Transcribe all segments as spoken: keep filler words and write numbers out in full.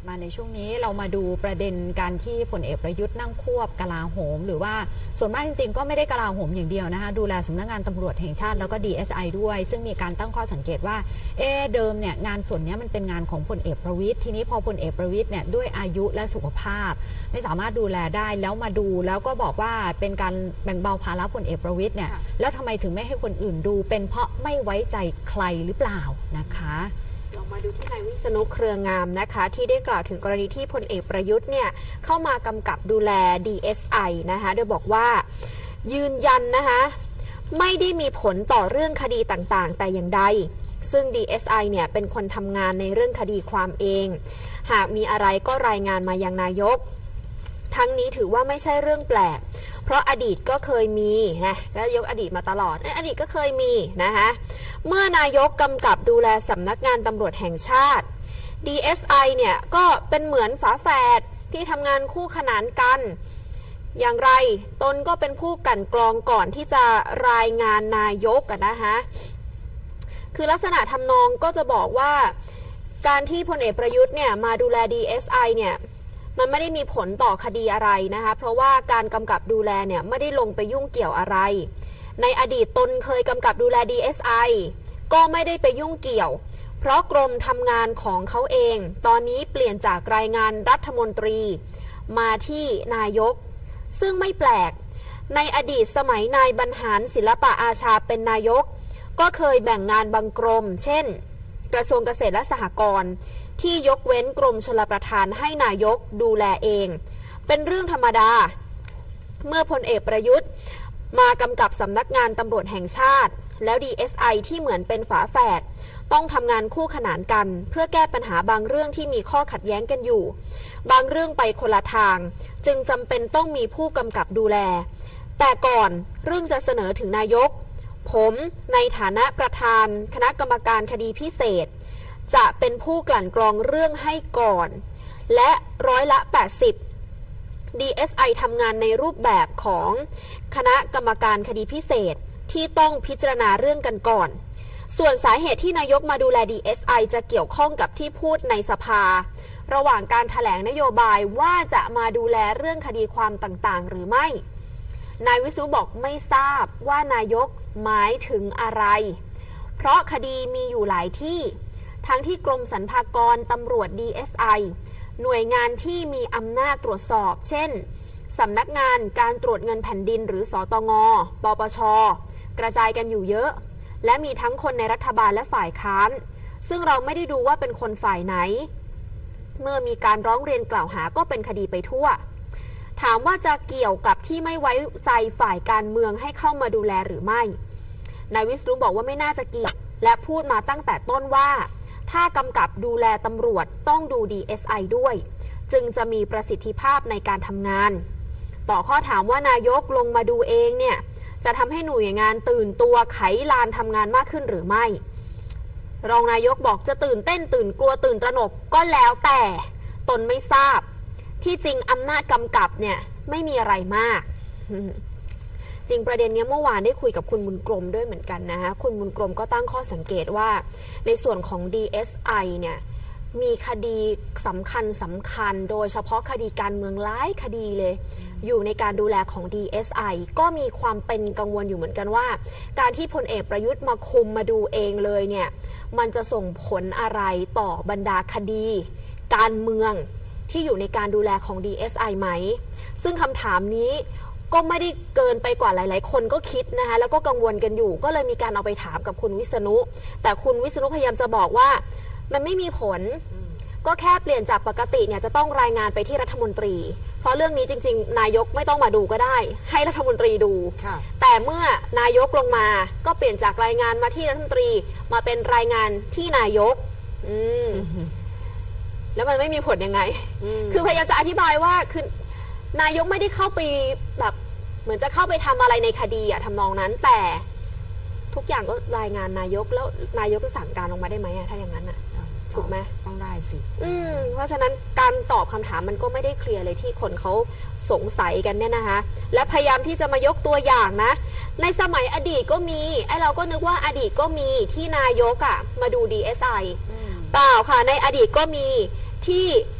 มาในช่วงนี้เรามาดูประเด็นการที่พลเอกประยุทธ์นั่งควบกลาโหมหรือว่าส่วนมากจริงๆก็ไม่ได้กลาโหมอย่างเดียวนะคะดูแลสำนักงานตำรวจแห่งชาติแล้วก็ ดี เอส ไอ ด้วยซึ่งมีการตั้งข้อสังเกตว่าเออเดิมเนี่ยงานส่วนนี้มันเป็นงานของพลเอกประวิตรทีนี้พอพลเอกประวิตรเนี่ยด้วยอายุและสุขภาพไม่สามารถดูแลได้แล้วมาดูแล้วก็บอกว่าเป็นการแบ่งเบาภาระพลเอกประวิตรเนี่ยแล้วทำไมถึงไม่ให้คนอื่นดูเป็นเพราะไม่ไว้ใจใครหรือเปล่านะคะลองมาดูที่นายวิษณุเครืองามนะคะที่ได้กล่าวถึงกรณีที่พลเอกประยุทธ์เนี่ยเข้ามากำกับดูแล ดี เอส ไอ นะคะโดยบอกว่ายืนยันนะคะไม่ได้มีผลต่อเรื่องคดีต่างๆแต่อย่างใดซึ่ง ดี เอส ไอ เนี่ยเป็นคนทำงานในเรื่องคดีความเองหากมีอะไรก็รายงานมายังนายกทั้งนี้ถือว่าไม่ใช่เรื่องแปลกเพราะอดีตก็เคยมีนะจะยกอดีตมาตลอดอดีตก็เคยมีนะคะเมื่อนายกกำกับดูแลสำนักงานตำรวจแห่งชาติ ดี เอส ไอ เนี่ยก็เป็นเหมือนฝาแฝดที่ทำงานคู่ขนานกันอย่างไรตนก็เป็นผู้กลั่นกรองก่อนที่จะรายงานนายกกันนะคะคือลักษณะทำนองก็จะบอกว่าการที่พลเอกประยุทธ์เนี่ยมาดูแล ดี เอส ไอ เนี่ยมันไม่ได้มีผลต่อคดีอะไรนะคะเพราะว่าการกำกับดูแลเนี่ยไม่ได้ลงไปยุ่งเกี่ยวอะไรในอดีตตนเคยกำกับดูแล ดี เอส ไอ ก็ไม่ได้ไปยุ่งเกี่ยวเพราะกรมทำงานของเขาเองตอนนี้เปลี่ยนจากรายงานรัฐมนตรีมาที่นายกซึ่งไม่แปลกในอดีตสมัยนายบรรหารศิลปะอาชาเป็นนายกก็เคยแบ่งงานบางกรมเช่นกระทรวงเกษตรและสหกรณ์ที่ยกเว้นกรมชลประทานให้นายกดูแลเองเป็นเรื่องธรรมดาเมื่อพลเอกประยุทธ์มากำกับสำนักงานตำรวจแห่งชาติแล้ว ดี เอส ไอ ที่เหมือนเป็นฝาแฝดต้องทำงานคู่ขนานกันเพื่อแก้ปัญหาบางเรื่องที่มีข้อขัดแย้งกันอยู่บางเรื่องไปคนละทางจึงจำเป็นต้องมีผู้กำกับดูแลแต่ก่อนเรื่องจะเสนอถึงนายกผมในฐานะประธานคณะกรรมการคดีพิเศษจะเป็นผู้กลั่นกรองเรื่องให้ก่อนและร้อยละแปดสิบ ดี เอส ไอ ทำงานในรูปแบบของคณะกรรมการคดีพิเศษที่ต้องพิจารณาเรื่องกันก่อนส่วนสาเหตุที่นายกมาดูแล ดี เอส ไอ จะเกี่ยวข้องกับที่พูดในสภาระหว่างการแถลงนโยบายว่าจะมาดูแลเรื่องคดีความต่างๆหรือไม่นายวิษณุบอกไม่ทราบว่านายกหมายถึงอะไรเพราะคดีมีอยู่หลายที่ทั้งที่กรมสรรพากรตำรวจ ดี เอส ไอ หน่วยงานที่มีอำนาจตรวจสอบเช่นสำนักงานการตรวจเงินแผ่นดินหรือสตง.ปปช.กระจายกันอยู่เยอะและมีทั้งคนในรัฐบาลและฝ่ายค้านซึ่งเราไม่ได้ดูว่าเป็นคนฝ่ายไหนเมื่อมีการร้องเรียนกล่าวหาก็เป็นคดีไปทั่วถามว่าจะเกี่ยวกับที่ไม่ไว้ใจฝ่ายการเมืองให้เข้ามาดูแลหรือไม่นายวิษณุบอกว่าไม่น่าจะเกี่ยวและพูดมาตั้งแต่ต้นว่าถ้ากำกับดูแลตำรวจต้องดู ดี เอส ไอ ด้วยจึงจะมีประสิทธิภาพในการทำงานต่อข้อถามว่านายกลงมาดูเองเนี่ยจะทำให้หน่วยงานตื่นตัวไขลานทำงานมากขึ้นหรือไม่รองนายกบอกจะตื่นเต้นตื่นกลัวตื่นตระหนกก็แล้วแต่ตนไม่ทราบที่จริงอำนาจกำกับเนี่ยไม่มีอะไรมากจริงประเด็นนี้เมื่อวานได้คุยกับคุณบุญกรมด้วยเหมือนกันนะคะคุณบุญกรมก็ตั้งข้อสังเกตว่าในส่วนของ ดี เอส ไอ เนี่ยมีคดีสำคัญสำคัญโดยเฉพาะคดีการเมืองหลายคดีเลยอยู่ในการดูแลของ ดี เอส ไอ ก็มีความเป็นกังวลอยู่เหมือนกันว่าการที่พลเอกประยุทธ์มาคุมมาดูเองเลยเนี่ยมันจะส่งผลอะไรต่อบรรดาคดีการเมืองที่อยู่ในการดูแลของ ดี เอส ไอ ไหมซึ่งคำถามนี้ก็ไม่ได้เกินไปกว่าหลายๆคนก็คิดนะคะแล้วก็กังวลกันอยู่ก็เลยมีการเอาไปถามกับคุณวิษณุแต่คุณวิษณุพยายามจะบอกว่ามันไม่มีผลก็แค่เปลี่ยนจากปกติเนี่ยจะต้องรายงานไปที่รัฐมนตรีเพราะเรื่องนี้จริงๆนายกไม่ต้องมาดูก็ได้ให้รัฐมนตรีดูแต่เมื่อนายกลงมาก็เปลี่ยนจากรายงานมาที่รัฐมนตรีมาเป็นรายงานที่นายกอืมแล้วมันไม่มีผลยังไงคือพยายามจะอธิบายว่าคือนายกไม่ได้เข้าไปแบบเหมือนจะเข้าไปทำอะไรในคดีอะทำนองนั้นแต่ทุกอย่างก็รายงานนายกแล้วนายกจะสั่งการลงมาได้ไหมอะถ้าอย่างนั้นอะถูกไหมต้องได้สิอืมเพราะฉะนั้นการตอบคำถามมันก็ไม่ได้เคลียร์เลยที่คนเขาสงสัยกันเนี่ยนะคะและพยายามที่จะมายกตัวอย่างนะในสมัยอดีตก็มีไอ้เราก็นึกว่าอดีตก็มีที่นายกอะมาดู ดี เอส ไอ เปล่าค่ะในอดีตก็มีที่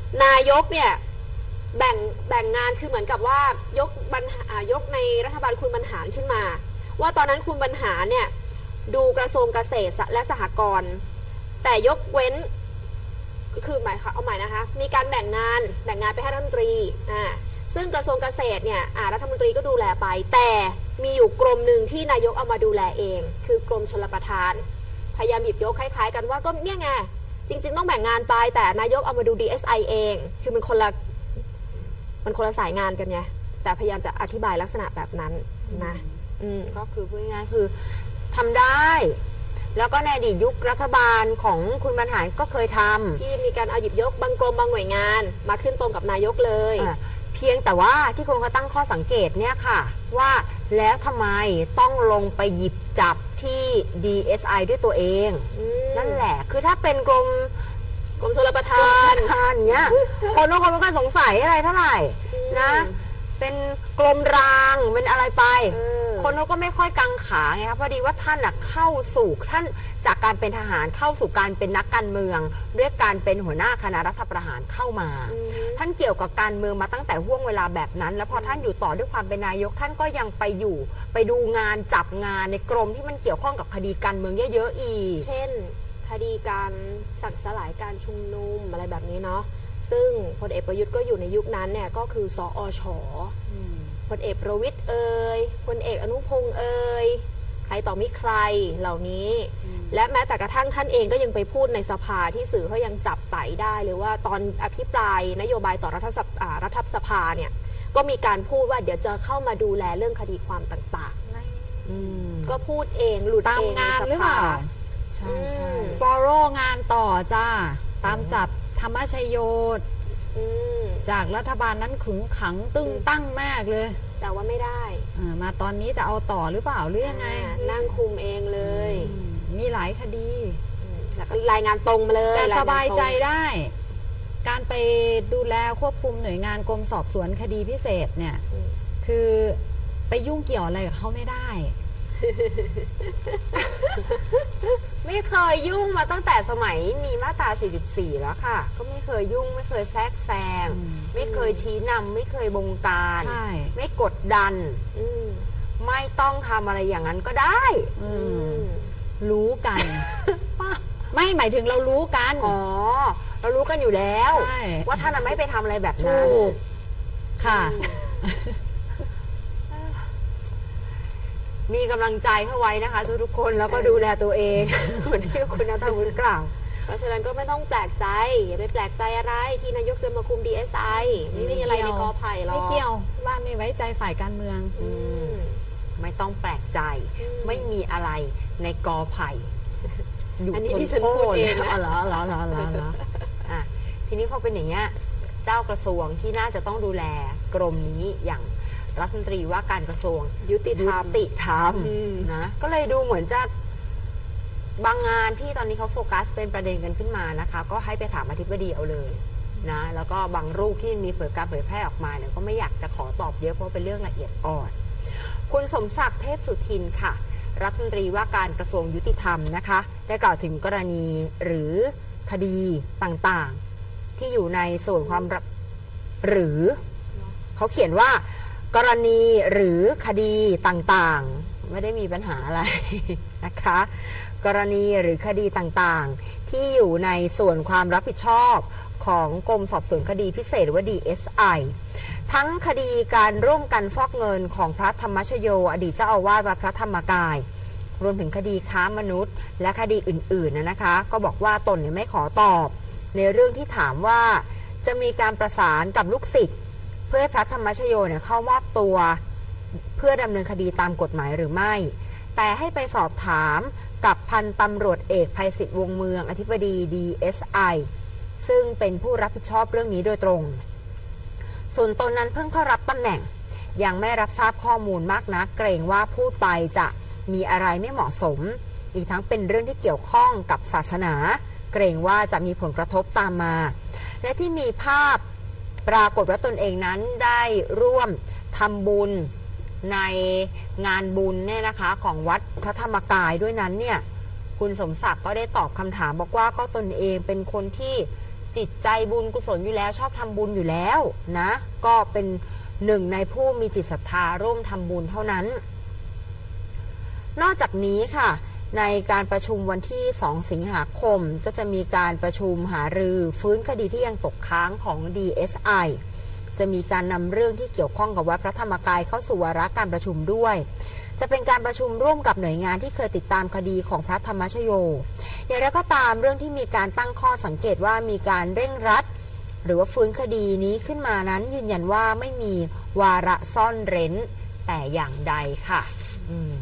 นายกเนี่ยแบ่งแบ่งงานคือเหมือนกับว่ายกบรรหายกในรัฐบาลคุณบรรหารขึ้นมา ว่าตอนนั้นคุณบรรหารเนี่ยดูกระทรวงเกษตรและสหกรณ์แต่ยกเว้นคือหมายค่ะเอาใหม่นะคะมีการแบ่งงานแบ่งงานไปให้รัฐมนตรีอ่าซึ่งกระทรวงเกษตรเนี่ยรัฐมนตรีก็ดูแลไปแต่มีอยู่กรมหนึ่งที่นายกเอามาดูแลเองคือกรมชลประทานพยายามหยิบยกคล้ายๆกันว่าก็เนี่ยไงจริงๆต้องแบ่งงานไปแต่นายกเอามาดู ดี เอส ไอ เองคือมันคนละมันคนละสายงานกันไงแต่พยายามจะอธิบายลักษณะแบบนั้นนะอืมก็คือพูดง่ายๆคือทำได้แล้วก็ในอดีตยุครัฐบาลของคุณบรรหารก็เคยทำที่มีการเอาหยิบยกบางกรมบางหน่วยงานมาขึ้นตรงกับนายกเลยเพียงแต่ว่าที่คนเขาตั้งข้อสังเกตเนี่ยค่ะว่าแล้วทำไมต้องลงไปหยิบจับที่ ดี เอส ไอ ด้วยตัวเองนั่นแหละคือถ้าเป็นกรมกรมชลประทานทานเนี้ยคนบางคนไม่ค่อยสงสัยอะไรเท่าไหร่นะเป็นกรมรางเป็นอะไรไปคนเขาก็ไม่ค่อยกังขาไงครับพอดีว่าท่านเข้าสู่ท่านจากการเป็นทหารเข้าสู่การเป็นนักการเมืองด้วยการเป็นหัวหน้าคณะรัฐประหารเข้ามาท่านเกี่ยวกับการเมืองมาตั้งแต่ห่วงเวลาแบบนั้นแล้วพอท่านอยู่ต่อด้วยความเป็นนายกท่านก็ยังไปอยู่ไปดูงานจับงานในกรมที่มันเกี่ยวข้องกับคดีการเมืองเยอะๆอีกเช่นคดีการสั่งสลายการชุมนุมอะไรแบบนี้เนาะซึ่งพลเอกประยุทธ์ก็อยู่ในยุคนั้นเนี่ยก็คือสอช.พลเอกประวิตรเอ่ยพลเอกอนุพงษ์เอ่ยใครต่อมิใครเหล่านี้และแม้แต่กระทั่งท่านเองก็ยังไปพูดในสภาที่สื่อเขายังจับไต่ได้เลยว่าตอนอภิปรายนโยบายต่อรัฐสภารัฐสภาเนี่ยก็มีการพูดว่าเดี๋ยวจะเข้ามาดูแลเรื่องคดีความต่างๆก็พูดเองหลุดเองในสภาใช่ใช่ฟอโร งานต่อจ้าตามจับธรรมชโยจากรัฐบาลนั้นขึงขังตึงตั้งมากเลยแต่ว่าไม่ได้มาตอนนี้จะเอาต่อหรือเปล่าหรือยังไงนั่งคุมเองเลยมีหลายคดีรายงานตรงมาเลยแต่สบายใจได้ การไปดูแลควบคุมหน่วยงานกรมสอบสวนคดีพิเศษเนี่ยคือไปยุ่งเกี่ยวอะไรกับเขาไม่ได้ไม่เคยยุ่งมาตั้งแต่สมัยมีมาตราสี่สิบสี่แล้วค่ะก็ไม่เคยยุ่งไม่เคยแทรกแซงไม่เคยชี้นำไม่เคยบงการไม่กดดันไม่ต้องทำอะไรอย่างนั้นก็ได้รู้กันไม่หมายถึงเรารู้กันอ๋อเรารู้กันอยู่แล้วว่าท่านไม่ไปทำอะไรแบบนั้นค่ะมีกำลังใจเข้าไว้นะคะทุกๆคนแล้วก็ดูแลตัวเองเหมือนที่คุณณัฐวุฒิกล่าวเพราะฉะนั้นก็ไม่ต้องแปลกใจอย่าไปแปลกใจอะไรที่นายกจะมาคุม ดี เอส ไอ ไม่มีอะไรในกอไผ่หรอกไม่เกี่ยวว่าไม่ไว้ใจฝ่ายการเมืองไม่ต้องแปลกใจไม่มีอะไรในกอไผ่อยู่อันนี้ที่ฉันพูดเองนะเหรอเหรอเหรอเหรอเหรออ่ะทีนี้พอเป็นอย่างเงี้ยเจ้ากระทรวงที่น่าจะต้องดูแลกรมนี้อย่างรัฐมนตรีว่าการกระทรวงยุติธรรมยุติธรรมนะก็เลยดูเหมือนจะบางงานที่ตอนนี้เขาโฟกัสเป็นประเด็นกันขึ้นมานะคะก็ให้ไปถามอธิบดีเอาเลยนะแล้วก็บางรูปที่มีเผยการเผยแพร่ออกมาเนี่ยก็ไม่อยากจะขอตอบเยอะเพราะเป็นเรื่องละเอียดอ่อนคุณสมศักดิ์เทพสุทินค่ะรัฐมนตรีว่าการกระทรวงยุติธรรมนะคะได้กล่าวถึงกรณีหรือคดีต่างๆที่อยู่ในส่วนความหรือเขาเขียนว่ากรณีหรือคดีต่างๆไม่ได้มีปัญหาอะไรนะคะกรณีหรือคดีต่างๆที่อยู่ในส่วนความรับผิดชอบของกรมสอบสวนคดีพิเศษหรือว่า ดี เอส ไอ ทั้งคดีการร่วมกันฟอกเงินของพระธรรมชโยอดีตเจ้าอาวาสวัดพระธรรมกายรวมถึงคดีค้ามนุษย์และคดีอื่นๆนะคะก็บอกว่าตนเนี่ยไม่ขอตอบในเรื่องที่ถามว่าจะมีการประสานกับลูกศิษย์เพื่อให้พระธรรมชโยเนี่ยเข้ามอบตัวเพื่อดำเนินคดีตามกฎหมายหรือไม่แต่ให้ไปสอบถามกับพันตำรวจเอกไพศิษฐ์วงเมืองอธิบดี ดี เอส ไอ ซึ่งเป็นผู้รับผิดชอบเรื่องนี้โดยตรงส่วนตนนั้นเพิ่งเข้ารับตำแหน่งยังไม่รับทราบข้อมูลมากนักเกรงว่าพูดไปจะมีอะไรไม่เหมาะสมอีกทั้งเป็นเรื่องที่เกี่ยวข้องกับศาสนาเกรงว่าจะมีผลกระทบตามมาและที่มีภาพปรากฏว่าตนเองนั้นได้ร่วมทำบุญในงานบุญเนี่ยนะคะของวัดพระธรรมกายด้วยนั้นเนี่ยคุณสมศักดิ์ก็ได้ตอบคำถามบอกว่าก็ตนเองเป็นคนที่จิตใจบุญกุศลอยู่แล้วชอบทำบุญอยู่แล้วนะก็เป็นหนึ่งในผู้มีจิตศรัทธาร่วมทำบุญเท่านั้นนอกจากนี้ค่ะในการประชุมวันที่สองสิงหาคมก็จะมีการประชุมหารือฟื้นคดีที่ยังตกค้างของ ดี เอส ไอ จะมีการนำเรื่องที่เกี่ยวข้องกับวัดพระธรรมกายเข้าสู่วาระการประชุมด้วยจะเป็นการประชุมร่วมกับหน่วยงานที่เคยติดตามคดีของพระธรรมชโยอย่างไรก็ตามเรื่องที่มีการตั้งข้อสังเกตว่ามีการเร่งรัดหรือว่าฟื้นคดีนี้ขึ้นมานั้นยืนยันว่าไม่มีวาระซ่อนเร้นแต่อย่างใดค่ะอืม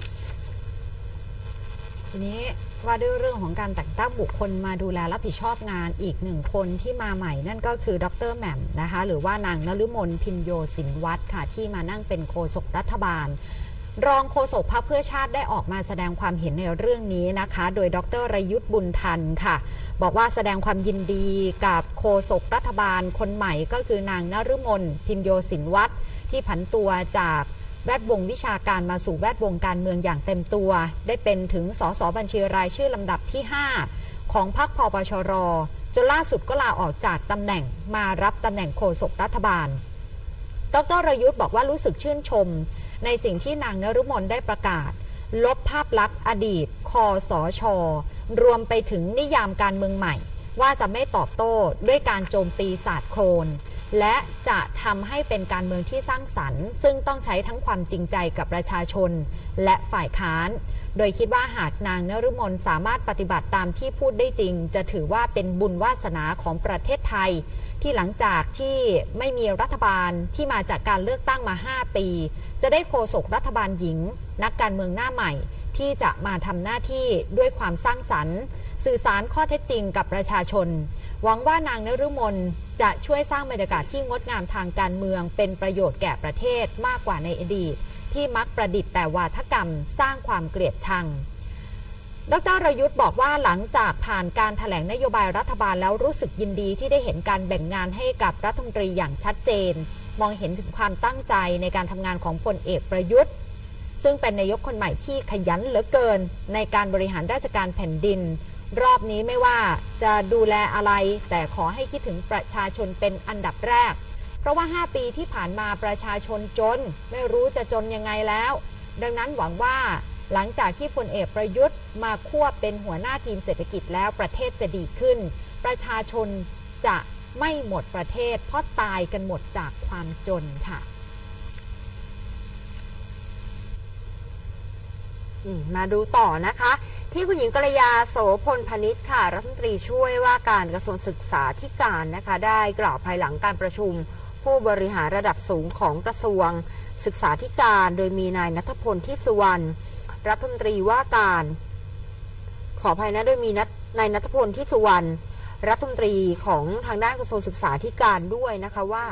ทีนี้ว่าด้วยเรื่องของการแต่งตั้งบุคคลมาดูแลรับผิดชอบงานอีกหนึ่งคนที่มาใหม่นั่นก็คือดรแหม่มนะคะหรือว่านางนฤมลพินโยสินวัฒน์ค่ะที่มานั่งเป็นโฆษกรัฐบาลรองโฆษกพรรคเพื่อชาติได้ออกมาแสดงความเห็นในเรื่องนี้นะคะโดยดรรยุทธบุญทันค่ะบอกว่าแสดงความยินดีกับโฆษกรัฐบาลคนใหม่ก็คือนางนฤมลพินโยสินวัฒน์ที่ผันตัวจากแวดวงวิชาการมาสู่แวดวงการเมืองอย่างเต็มตัวได้เป็นถึงสสบัญชีรายชื่อลำดับที่ห้าของพรรคพปชรจนล่าสุดก็ลาออกจากตำแหน่งมารับตำแหน่งโฆษกรัฐบาลดรรยุทธบอกว่ารู้สึกชื่นชมในสิ่งที่นางนฤมลได้ประกาศลบภาพลักษณ์อดีตคสช.รวมไปถึงนิยามการเมืองใหม่ว่าจะไม่ตอบโต้ด้วยการโจมตีศาสตร์โคลนและจะทำให้เป็นการเมืองที่สร้างสรรค์ซึ่งต้องใช้ทั้งความจริงใจกับประชาชนและฝ่ายค้านโดยคิดว่าหากนางนฤมลสามารถปฏิบัติตามที่พูดได้จริงจะถือว่าเป็นบุญวาสนาของประเทศไทยที่หลังจากที่ไม่มีรัฐบาลที่มาจากการเลือกตั้งมาห้าปีจะได้โฆษกรัฐบาลหญิงนักการเมืองหน้าใหม่ที่จะมาทำหน้าที่ด้วยความสร้างสรรค์สื่อสารข้อเท็จจริงกับประชาชนหวังว่านางนฤมลจะช่วยสร้างบรรยากาศที่งดงามทางการเมืองเป็นประโยชน์แก่ประเทศมากกว่าในอดีตที่มักประดิษฐ์แต่วาทกรรมสร้างความเกลียดชังดรรยุทธบอกว่าหลังจากผ่านการแถลงนโยบายรัฐบาลแล้วรู้สึกยินดีที่ได้เห็นการแบ่งงานให้กับรัฐมนตรีอย่างชัดเจนมองเห็นถึงความตั้งใจในการทำงานของพลเอกประยุทธ์ซึ่งเป็นนายกคนใหม่ที่ขยันเหลือเกินในการบริหารราชการแผ่นดินรอบนี้ไม่ว่าจะดูแลอะไรแต่ขอให้คิดถึงประชาชนเป็นอันดับแรกเพราะว่าห้าปีที่ผ่านมาประชาชนจนไม่รู้จะจนยังไงแล้วดังนั้นหวังว่าหลังจากที่พลเอกประยุทธ์มาควบเป็นหัวหน้าทีมเศรษฐกิจแล้วประเทศจะดีขึ้นประชาชนจะไม่หมดประเทศเพราะตายกันหมดจากความจนค่ะมาดูต่อนะคะที่คุณหญิงกัลยาโสพลพนิชค่ะรัฐมนตรีช่วยว่าการกระทรวงศึกษาธิการนะคะได้กล่าวภายหลังการประชุมผู้บริหารระดับสูงของกระทรวงศึกษาธิการโดยมีนายณัฐพลทิพย์สุวรรณรัฐมนตรีว่าการขออภัยนะโดยมีนายณัฐพลทิพย์สุวรรณรัฐมนตรีของทางด้านกระทรวงศึกษาธิการด้วยนะคะว่า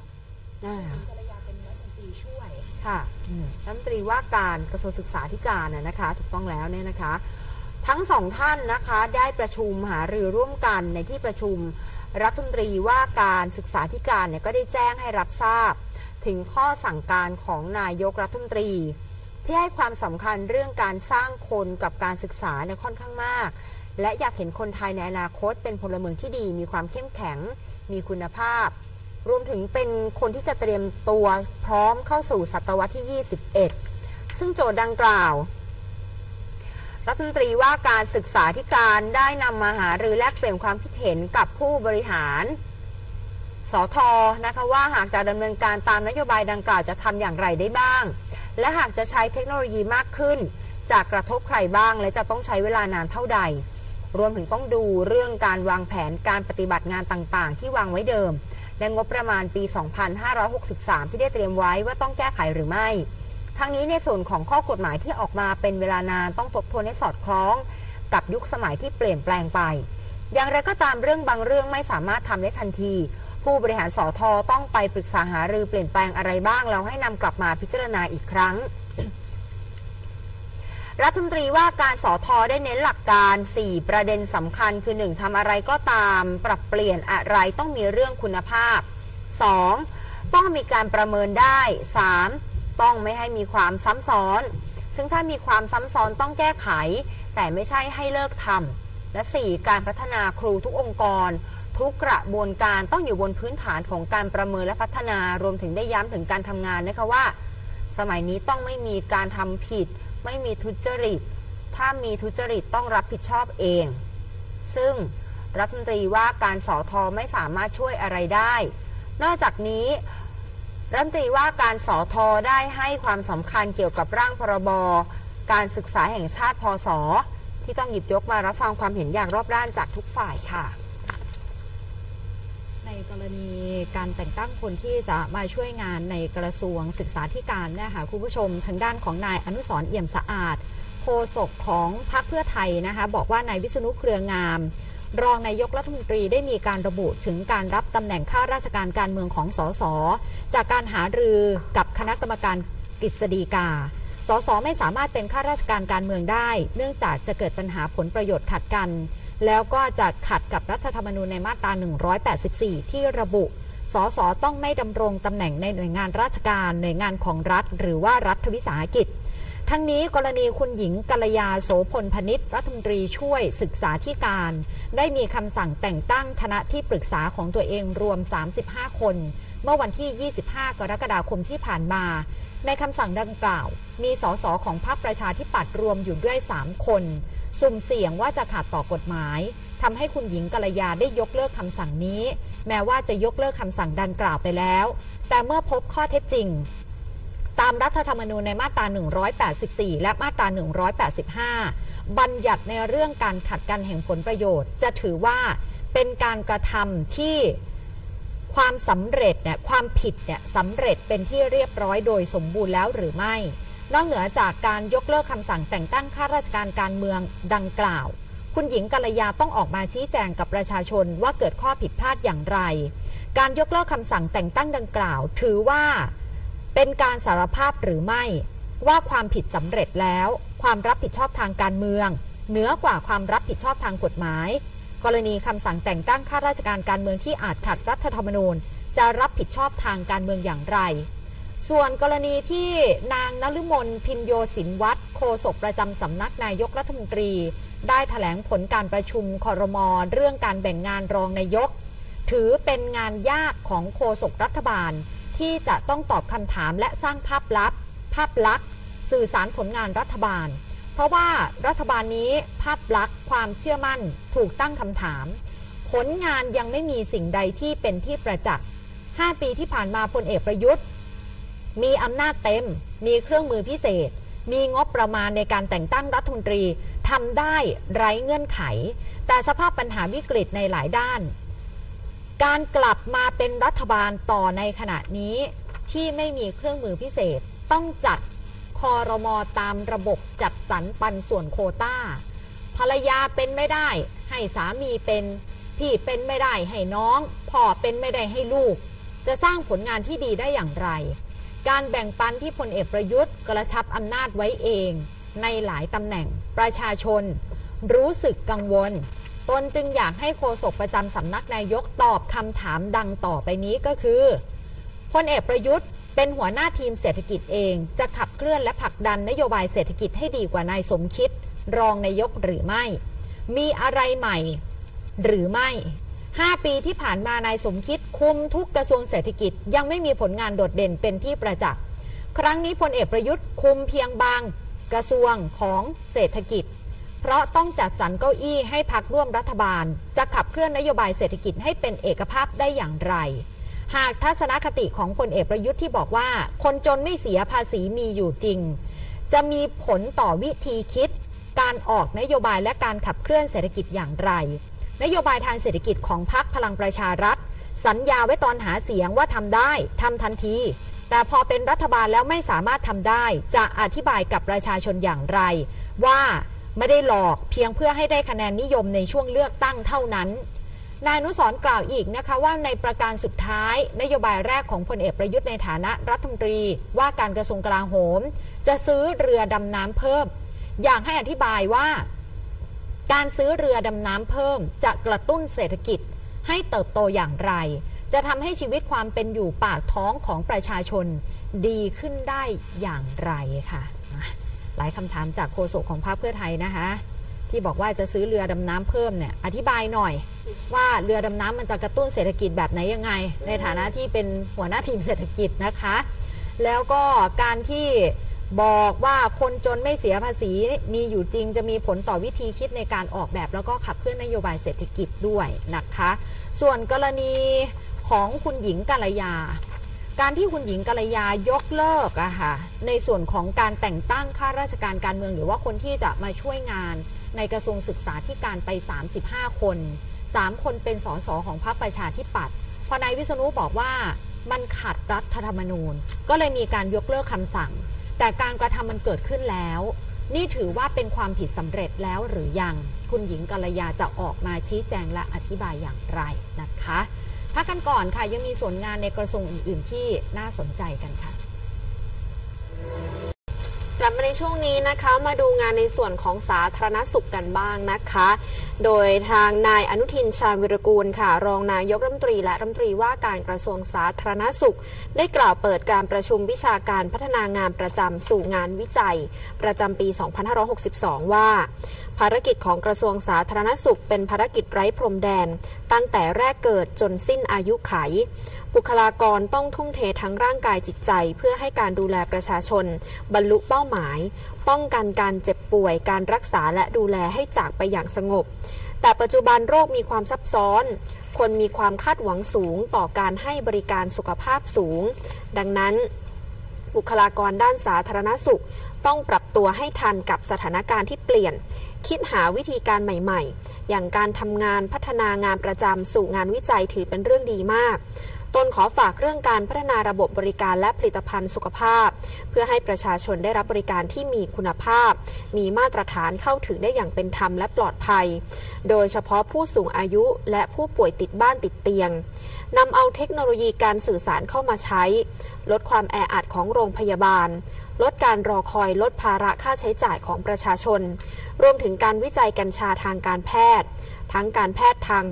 ค่ะรัฐมนตรีว่าการกระทรวงศึกษาธิการนะคะถูกต้องแล้วเนี่ยนะคะทั้งสองท่านนะคะได้ประชุมหารือร่วมกันในที่ประชุมรัฐมนตรีว่าการศึกษาธิการเนี่ยก็ได้แจ้งให้รับทราบถึงข้อสั่งการของนายกรัฐมนตรีที่ให้ความสำคัญเรื่องการสร้างคนกับการศึกษาเนี่ยค่อนข้างมากและอยากเห็นคนไทยในอนาคตเป็นพลเมืองที่ดีมีความเข้มแข็งมีคุณภาพรวมถึงเป็นคนที่จะเตรียมตัวพร้อมเข้าสู่ศตวรรษที่ยี่สิบเอ็ดซึ่งโจทย์ดังกล่าวรัฐมนตรีว่าการศึกษาธิการได้นำมาหารือแลกเปลี่ยนความคิดเห็นกับผู้บริหารสท.นะคะว่าหากจะดำเนินการตามนโยบายดังกล่าวจะทำอย่างไรได้บ้างและหากจะใช้เทคโนโลยีมากขึ้นจะกระทบใครบ้างและจะต้องใช้เวลานานเท่าใดรวมถึงต้องดูเรื่องการวางแผนการปฏิบัติงานต่างๆที่วางไว้เดิมและงบประมาณปี สองพันห้าร้อยหกสิบสาม ที่ได้เตรียมไว้ว่าต้องแก้ไขหรือไม่ทั้งนี้ในส่วนของข้อกฎหมายที่ออกมาเป็นเวลานานต้องทบทวนให้สอดคล้องกับยุคสมัยที่เปลี่ยนแปลงไปอย่างไรก็ตามเรื่องบางเรื่องไม่สามารถทำได้ทันทีผู้บริหารสท.ต้องไปปรึกษาหารือเปลี่ยนแปลงอะไรบ้างแล้วให้นำกลับมาพิจารณาอีกครั้งรัฐมนตรีว่าการสท.ได้เน้นหลักการสี่ประเด็นสำคัญคือหนึ่งทำอะไรก็ตามปรับเปลี่ยนอะไรต้องมีเรื่องคุณภาพสองต้องมีการประเมินได้สามต้องไม่ให้มีความซ้ำซ้อนซึ่งถ้ามีความซ้ำซ้อนต้องแก้ไขแต่ไม่ใช่ให้เลิกทำและสี่การพัฒนาครูทุกองค์กรทุกกระบวนการต้องอยู่บนพื้นฐานของการประเมินและพัฒนารวมถึงได้ย้ำถึงการทำงานนะคะว่าสมัยนี้ต้องไม่มีการทำผิดไม่มีทุจริตถ้ามีทุจริตต้องรับผิดชอบเองซึ่งรัฐมนตรีว่าการสทไม่สามารถช่วยอะไรได้นอกจากนี้รัฐมนตรีว่าการสทได้ให้ความสำคัญเกี่ยวกับร่างพรบการศึกษาแห่งชาติพศที่ต้องหยิบยกมารับฟังความเห็นอย่างรอบด้านจากทุกฝ่ายค่ะในกรณีการแต่งตั้งคนที่จะมาช่วยงานในกระทรวงศึกษาธิการนะคะคุณผู้ชมทางด้านของนายอนุสรณ์เอี่ยมสะอาดโฆษกของพรรคเพื่อไทยนะคะบอกว่านายวิษณุเครืองามรองนายกรัฐมนตรีได้มีการระบุถึงการรับตำแหน่งข้าราชการการเมืองของสสจากการหารือกับคณะกรรมการกฤษฎีกาสสไม่สามารถเป็นข้าราชการการเมืองได้เนื่องจากจะเกิดปัญหาผลประโยชน์ขัดกันแล้วก็จะขัดกับรัฐธรรมนูญในมาตราหนึ่งร้อยแปดสิบสี่ที่ระบุสสต้องไม่ดำรงตำแหน่งในหน่วยงานราชการหน่วยงานของรัฐหรือว่ารัฐวิสาหกิจทั้งนี้กรณีคุณหญิงกัลยาโสพลพนิษฐ์รัฐมนตรีช่วยศึกษาธิการได้มีคำสั่งแต่งตั้งคณะที่ปรึกษาของตัวเองรวมสามสิบห้าคนเมื่อวันที่ยี่สิบห้ากรกฎาคมที่ผ่านมาในคำสั่งดังกล่าวมีสสของพรรคประชาธิปัตย์รวมอยู่ด้วยสามคนสุ่มเสี่ยงว่าจะขัดต่อกฎหมายทำให้คุณหญิงกัลยาได้ยกเลิกคำสั่งนี้แม้ว่าจะยกเลิกคำสั่งดังกล่าวไปแล้วแต่เมื่อพบข้อเท็จจริงตามรัฐธรรมนูญในมาตราหนึ่งร้อยแปดสิบสี่และมาตราหนึ่งร้อยแปดสิบห้าบัญญัติในเรื่องการขัดกันแห่งผลประโยชน์จะถือว่าเป็นการกระทำที่ความสำเร็จเนี่ยความผิดเนี่ยสำเร็จเป็นที่เรียบร้อยโดยสมบูรณ์แล้วหรือไม่นอกเหนือจากการยกเลิกคำสั่งแต่งตั้งข้าราชการการเมืองดังกล่าวคุณหญิงกัลยาต้องออกมาชี้แจงกับประชาชนว่าเกิดข้อผิดพลาดอย่างไรการยกเลิกคำสั่งแต่งตั้งดังกล่าวถือว่าเป็นการสารภาพหรือไม่ว่าความผิดสำเร็จแล้วความรับผิดชอบทางการเมืองเหนือกว่าความรับผิดชอบทางกฎหมายกรณีคำสั่งแต่งตั้งข้าราชการการเมืองที่อาจขัดรัฐธรรมนูญจะรับผิดชอบทางการเมืองอย่างไรส่วนกรณีที่นางนฤมลพินโยสินวัฒน์โฆษกประจำสำนักนายกรัฐมนตรีได้แถลงผลการประชุมครม.เรื่องการแบ่งงานรองนายกถือเป็นงานยากของโฆษกรัฐบาลที่จะต้องตอบคำถามและสร้างภาพลักษณ์ภาพลักษณ์สื่อสารผลงานรัฐบาลเพราะว่ารัฐบาลนี้ภาพลักษณ์ความเชื่อมั่นถูกตั้งคำถามผลงานยังไม่มีสิ่งใดที่เป็นที่ประจักษ์ห้าปีที่ผ่านมาพลเอกประยุทธ์มีอำนาจเต็มมีเครื่องมือพิเศษมีงบประมาณในการแต่งตั้งรัฐมนตรีทำได้ไร้เงื่อนไขแต่สภาพปัญหาวิกฤตในหลายด้านการกลับมาเป็นรัฐบาลต่อในขณะนี้ที่ไม่มีเครื่องมือพิเศษต้องจัดครม.ตามระบบจัดสรรปันส่วนโควต้าภรรยาเป็นไม่ได้ให้สามีเป็นพี่เป็นไม่ได้ให้น้องพ่อเป็นไม่ได้ให้ลูกจะสร้างผลงานที่ดีได้อย่างไรการแบ่งปันที่พลเอกประยุทธ์กระชับอำนาจไว้เองในหลายตำแหน่งประชาชนรู้สึกกังวลตนจึงอยากให้โฆษกประจำสำนักนายกตอบคำถามดังต่อไปนี้ก็คือพลเอกประยุทธ์เป็นหัวหน้าทีมเศรษฐกิจเองจะขับเคลื่อนและผลักดันนโยบายเศรษฐกิจให้ดีกว่านายสมคิดรองนายกหรือไม่มีอะไรใหม่หรือไม่ห้าปีที่ผ่านมานายสมคิดคุมทุกกระทรวงเศรษฐกิจยังไม่มีผลงานโดดเด่นเป็นที่ประจักษ์ครั้งนี้พลเอกประยุทธ์คุมเพียงบางกระทรวงของเศรษฐกิจเพราะต้องจัดสรรเก้าอี้ให้พรรคร่วมรัฐบาลจะขับเคลื่อนนโยบายเศรษฐกิจให้เป็นเอกภาพได้อย่างไรหากทัศนคติของพลเอกประยุทธ์ที่บอกว่าคนจนไม่เสียภาษีมีอยู่จริงจะมีผลต่อวิธีคิดการออกนโยบายและการขับเคลื่อนเศรษฐกิจอย่างไรนโยบายทางเศรษฐกิจของพรรคพลังประชารัฐสัญญาไว้ตอนหาเสียงว่าทำได้ทำทันทีแต่พอเป็นรัฐบาลแล้วไม่สามารถทำได้จะอธิบายกับประชาชนอย่างไรว่าไม่ได้หลอกเพียงเพื่อให้ได้คะแนนนิยมในช่วงเลือกตั้งเท่านั้นนายอนุสรณ์กล่าวอีกนะคะว่าในประการสุดท้ายนโยบายแรกของพลเอกประยุทธ์ในฐานะรัฐมนตรีว่าการกระทรวงกลาโหมจะซื้อเรือดำน้ำเพิ่มอยากให้อธิบายว่าการซื้อเรือดำน้ำเพิ่มจะกระตุ้นเศรษฐกิจให้เติบโตอย่างไรจะทำให้ชีวิตความเป็นอยู่ปากท้องของประชาชนดีขึ้นได้อย่างไรค่ะหลายคำถามจากโฆษกของพรรคเพื่อไทยนะคะที่บอกว่าจะซื้อเรือดำน้ำเพิ่มเนี่ยอธิบายหน่อยว่าเรือดำน้ำมันจะกระตุ้นเศรษฐกิจแบบไหนยังไงในฐานะที่เป็นหัวหน้าทีมเศรษฐกิจนะคะแล้วก็การที่บอกว่าคนจนไม่เสียภาษีมีอยู่จริงจะมีผลต่อวิธีคิดในการออกแบบแล้วก็ขับเคลื่อนนโยบายเศรษฐกิจด้วยนะคะส่วนกรณีของคุณหญิงกัลยาการที่คุณหญิงกัลยายกเลิกอะค่ะในส่วนของการแต่งตั้งข้าราชการการเมืองหรือว่าคนที่จะมาช่วยงานในกระทรวงศึกษาธิการไปสามสิบห้าคนสามคนเป็นสสของพรรคประชาธิปัตย์พอนายวิษณุบอกว่ามันขัดรัฐธรรมนูญก็เลยมีการยกเลิกคำสั่งแต่การกระทำมันเกิดขึ้นแล้วนี่ถือว่าเป็นความผิดสำเร็จแล้วหรือยังคุณหญิงกัลยาจะออกมาชี้แจงและอธิบายอย่างไรนะคะพักกันก่อนค่ะยังมีส่วนงานในกระทรวงอื่นๆที่น่าสนใจกันค่ะกลับมาในช่วงนี้นะคะมาดูงานในส่วนของสาธารณสุขกันบ้างนะคะโดยทางนายอนุทินชาญวิรากูลค่ะรองนายกรัฐมนตรีและรัฐมนตรีว่าการกระทรวงสาธารณสุขได้กล่าวเปิดการประชุมวิชาการพัฒนางานประจำสู่งานวิจัยประจำปี สองพันห้าร้อยหกสิบสอง ว่าภารกิจของกระทรวงสาธารณสุขเป็นภารกิจไร้พรมแดนตั้งแต่แรกเกิดจนสิ้นอายุไขบุคลากรต้องทุ่มเททั้งร่างกายจิตใจเพื่อให้การดูแลประชาชนบรรลุเป้าหมายป้องกันการเจ็บป่วยการรักษาและดูแลให้จากไปอย่างสงบแต่ปัจจุบันโรคมีความซับซ้อนคนมีความคาดหวังสูงต่อการให้บริการสุขภาพสูงดังนั้นบุคลากรด้านสาธารณสุขต้องปรับตัวให้ทันกับสถานการณ์ที่เปลี่ยนคิดหาวิธีการใหม่ๆอย่างการทำงานพัฒนางานประจำสู่งานวิจัยถือเป็นเรื่องดีมากตนขอฝากเรื่องการพัฒนาระบบบริการและผลิตภัณฑ์สุขภาพเพื่อให้ประชาชนได้รับบริการที่มีคุณภาพมีมาตรฐานเข้าถึงได้อย่างเป็นธรรมและปลอดภัยโดยเฉพาะผู้สูงอายุและผู้ป่วยติดบ้านติดเตียงนำเอาเทคโนโลยีการสื่อสารเข้ามาใช้ลดความแออัดของโรงพยาบาลลดการรอคอยลดภาระค่าใช้จ่ายของประชาชนรวมถึงการวิจัยกัญชาทางการแพทย์ทั้งการแพทย์ทาง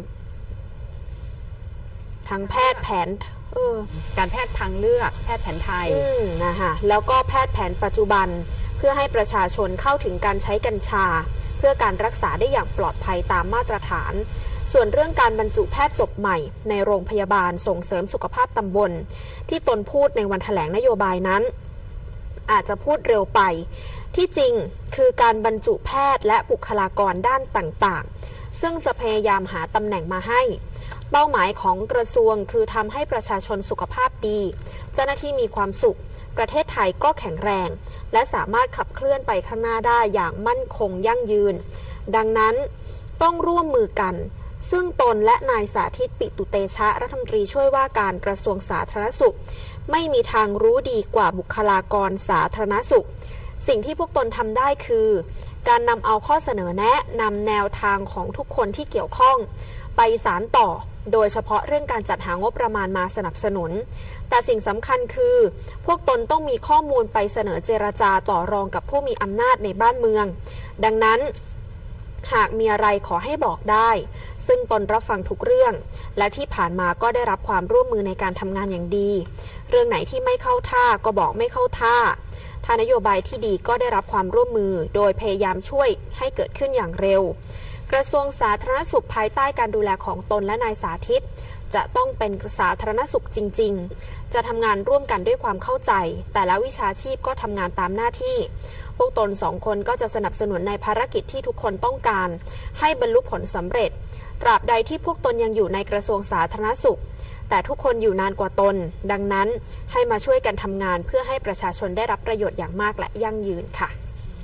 ทางแพทย์แผนเออการแพทย์ทางเลือกแพทย์แผนไทยนะคะแล้วก็แพทย์แผนปัจจุบันเพื่อให้ประชาชนเข้าถึงการใช้กัญชาเพื่อการรักษาได้อย่างปลอดภัยตามมาตรฐานส่วนเรื่องการบรรจุแพทย์จบใหม่ในโรงพยาบาลส่งเสริมสุขภาพตำบลที่ตนพูดในวันแถลงนโยบายนั้นอาจจะพูดเร็วไปที่จริงคือการบรรจุแพทย์และบุคลากรด้านต่างๆซึ่งจะพยายามหาตำแหน่งมาให้เป้าหมายของกระทรวงคือทำให้ประชาชนสุขภาพดีเจ้าหน้าที่มีความสุขประเทศไทยก็แข็งแรงและสามารถขับเคลื่อนไปข้างหน้าได้อย่างมั่นคงยั่งยืนดังนั้นต้องร่วมมือกันซึ่งตนและนายสาธิตปิตุเตชะรัฐมนตรีช่วยว่าการกระทรวงสาธารณสุขไม่มีทางรู้ดีกว่าบุคลากรสาธารณสุขสิ่งที่พวกตนทำได้คือการนำเอาข้อเสนอแนะนำแนวทางของทุกคนที่เกี่ยวข้องไปสานต่อโดยเฉพาะเรื่องการจัดหางบประมาณมาสนับสนุนแต่สิ่งสำคัญคือพวกตนต้องมีข้อมูลไปเสนอเจรจาต่อรองกับผู้มีอำนาจในบ้านเมืองดังนั้นหากมีอะไรขอให้บอกได้ซึ่งตนรับฟังทุกเรื่องและที่ผ่านมาก็ได้รับความร่วมมือในการทำงานอย่างดีเรื่องไหนที่ไม่เข้าท่าก็บอกไม่เข้าท่าถ้านโยบายที่ดีก็ได้รับความร่วมมือโดยพยายามช่วยให้เกิดขึ้นอย่างเร็วกระทรวงสาธารณสุขภายใต้การดูแลของตนและนายสาธิตจะต้องเป็นสาธารณสุขจริงๆจะทำงานร่วมกันด้วยความเข้าใจแต่ละวิชาชีพก็ทำงานตามหน้าที่พวกตนสองคนก็จะสนับสนุนในภารกิจที่ทุกคนต้องการให้บรรลุผลสำเร็จตราบใดที่พวกตนยังอยู่ในกระทรวงสาธารณสุขแต่ทุกคนอยู่นานกว่าตนดังนั้นให้มาช่วยกันทำงานเพื่อให้ประชาชนได้รับประโยชน์อย่างมากและยั่งยืนค่ะ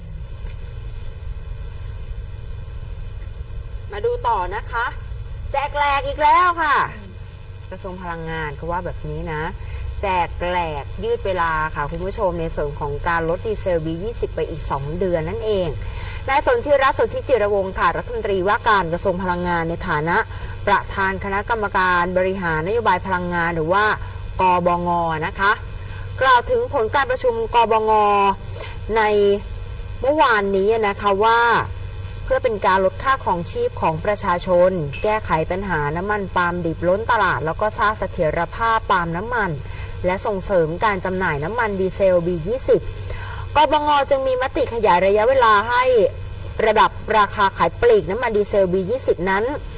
มาดูต่อนะคะแจกแหลกอีกแล้วค่ะกระทรวงพลังงานเขาว่าแบบนี้นะแจกแหลกยืดเวลาค่ะคุณผู้ชมในส่วนของการลดดีเซล บี ยี่สิบ ไปอีกสองเดือนนั่นเองนายสนธิรัตน์ สนธิจิรวงศ์ค่ะรัฐมนตรีว่าการกระทรวงพลังงานในฐานะประธานคณะกรรมการบริหารนโยบายพลังงานหรือว่ากบง.นะคะกล่าวถึงผลการประชุมกบง.ในเมื่อวานนี้นะคะว่าเพื่อเป็นการลดค่าครองชีพของประชาชนแก้ไขปัญหาน้ำมันปาล์มดิบล้นตลาดแล้วก็สร้างเสถียรภาพปาล์มน้ำมันและส่งเสริมการจำหน่ายน้ำมันดีเซล บี ยี่สิบ กบง.จึงมีมติขยายระยะเวลาให้ระดับราคาขายปลีกน้ำมันดีเซล บี ยี่สิบ นั้น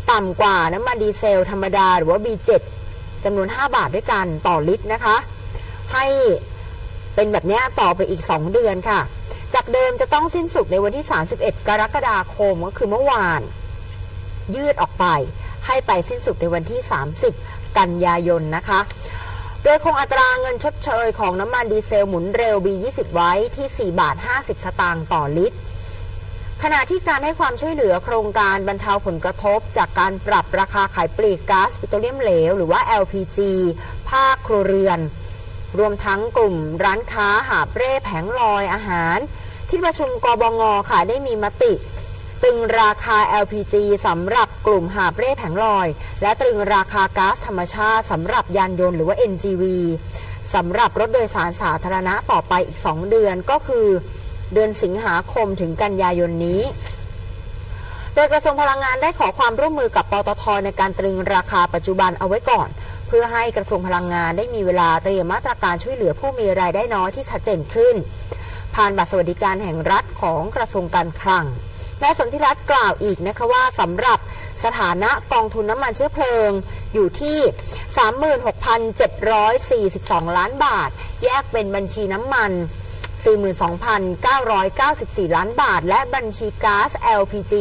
ต่ำกว่าน้ำมันดีเซลธรรมดาหรือว่า บี เจ็ด จำนวนห้าบาทด้วยกันต่อลิตรนะคะให้เป็นแบบนี้ต่อไปอีกสองเดือนค่ะจากเดิมจะต้องสิ้นสุดในวันที่สามสิบเอ็ดกรกฎาคมก็คือเมื่อวานยืดออกไปให้ไปสิ้นสุดในวันที่สามสิบกันยายนนะคะโดยคงอัตราเงินชดเชยของน้ำมันดีเซลหมุนเร็ว บี ยี่สิบ ไว้ที่สี่บาทห้าสิบสตางค์ต่อลิตรขณะที่การให้ความช่วยเหลือโครงการบรรเทาผลกระทบจากการปรับราคาขายปลีกก๊าซปิโตรเลียมเหลวหรือว่า แอล พี จี ภาคครัวเรือนรวมทั้งกลุ่มร้านค้าหาบเร่แผงลอยอาหารที่ประชุมกบง.ค่ะได้มีมติตรึงราคา แอล พี จี สำหรับกลุ่มหาบเร่แผงลอยและตรึงราคาก๊าซธรรมชาติสำหรับยานยนต์หรือว่า เอ็น จี วี สำหรับรถโดยสารสาธารณะต่อไปอีกสองเดือนก็คือเดือนสิงหาคมถึงกันยายนนี้โดยกระทรวงพลังงานได้ขอความร่วมมือกับปตท.ในการตรึงราคาปัจจุบันเอาไว้ก่อนเพื่อให้กระทรวงพลังงานได้มีเวลาเตรียมมาตรการช่วยเหลือผู้มีรายได้น้อยที่ชัดเจนขึ้นผ่านบัตรสวัสดิการแห่งรัฐของกระทรวงการคลังนายสนธิรัตน์กล่าวอีกนะคะว่าสำหรับสถานะกองทุนน้ำมันเชื้อเพลิงอยู่ที่ สามหมื่นหกพันเจ็ดร้อยสี่สิบสอง ล้านบาทแยกเป็นบัญชีน้ำมัน สี่หมื่นสองพันเก้าร้อยเก้าสิบสี่ ล้านบาทและบัญชีก๊าซ แอล พี จี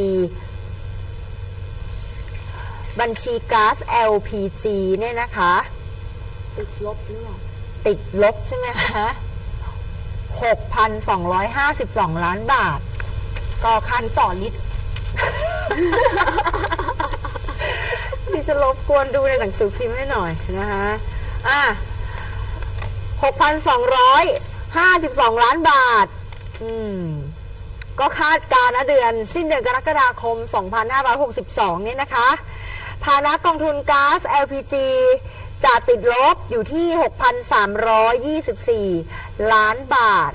บัญชีก๊าซ แอล พี จี เนี่ยนะคะติดลบหรือเปล่าติดลบใช่ไหมคะ หกพันสองร้อยห้าสิบสอง ล้านบาทก็คันต่อลิตร ดิฉันรบกวนดูในหนังสือพิมพ์ให้หน่อยนะคะอ่ะ หกพันสองร้อยห้าสิบสอง ล้านบาทอืมก็คาดการณ์นะเดือนสิ้นเดือนกรกฎาคมสองพันห้าร้อยหกสิบสองเนี่ยนะคะฐานะกองทุนก๊าซ แอล พี จี จะติดลบอยู่ที่ หกพันสามร้อยยี่สิบสี่ ล้านบาท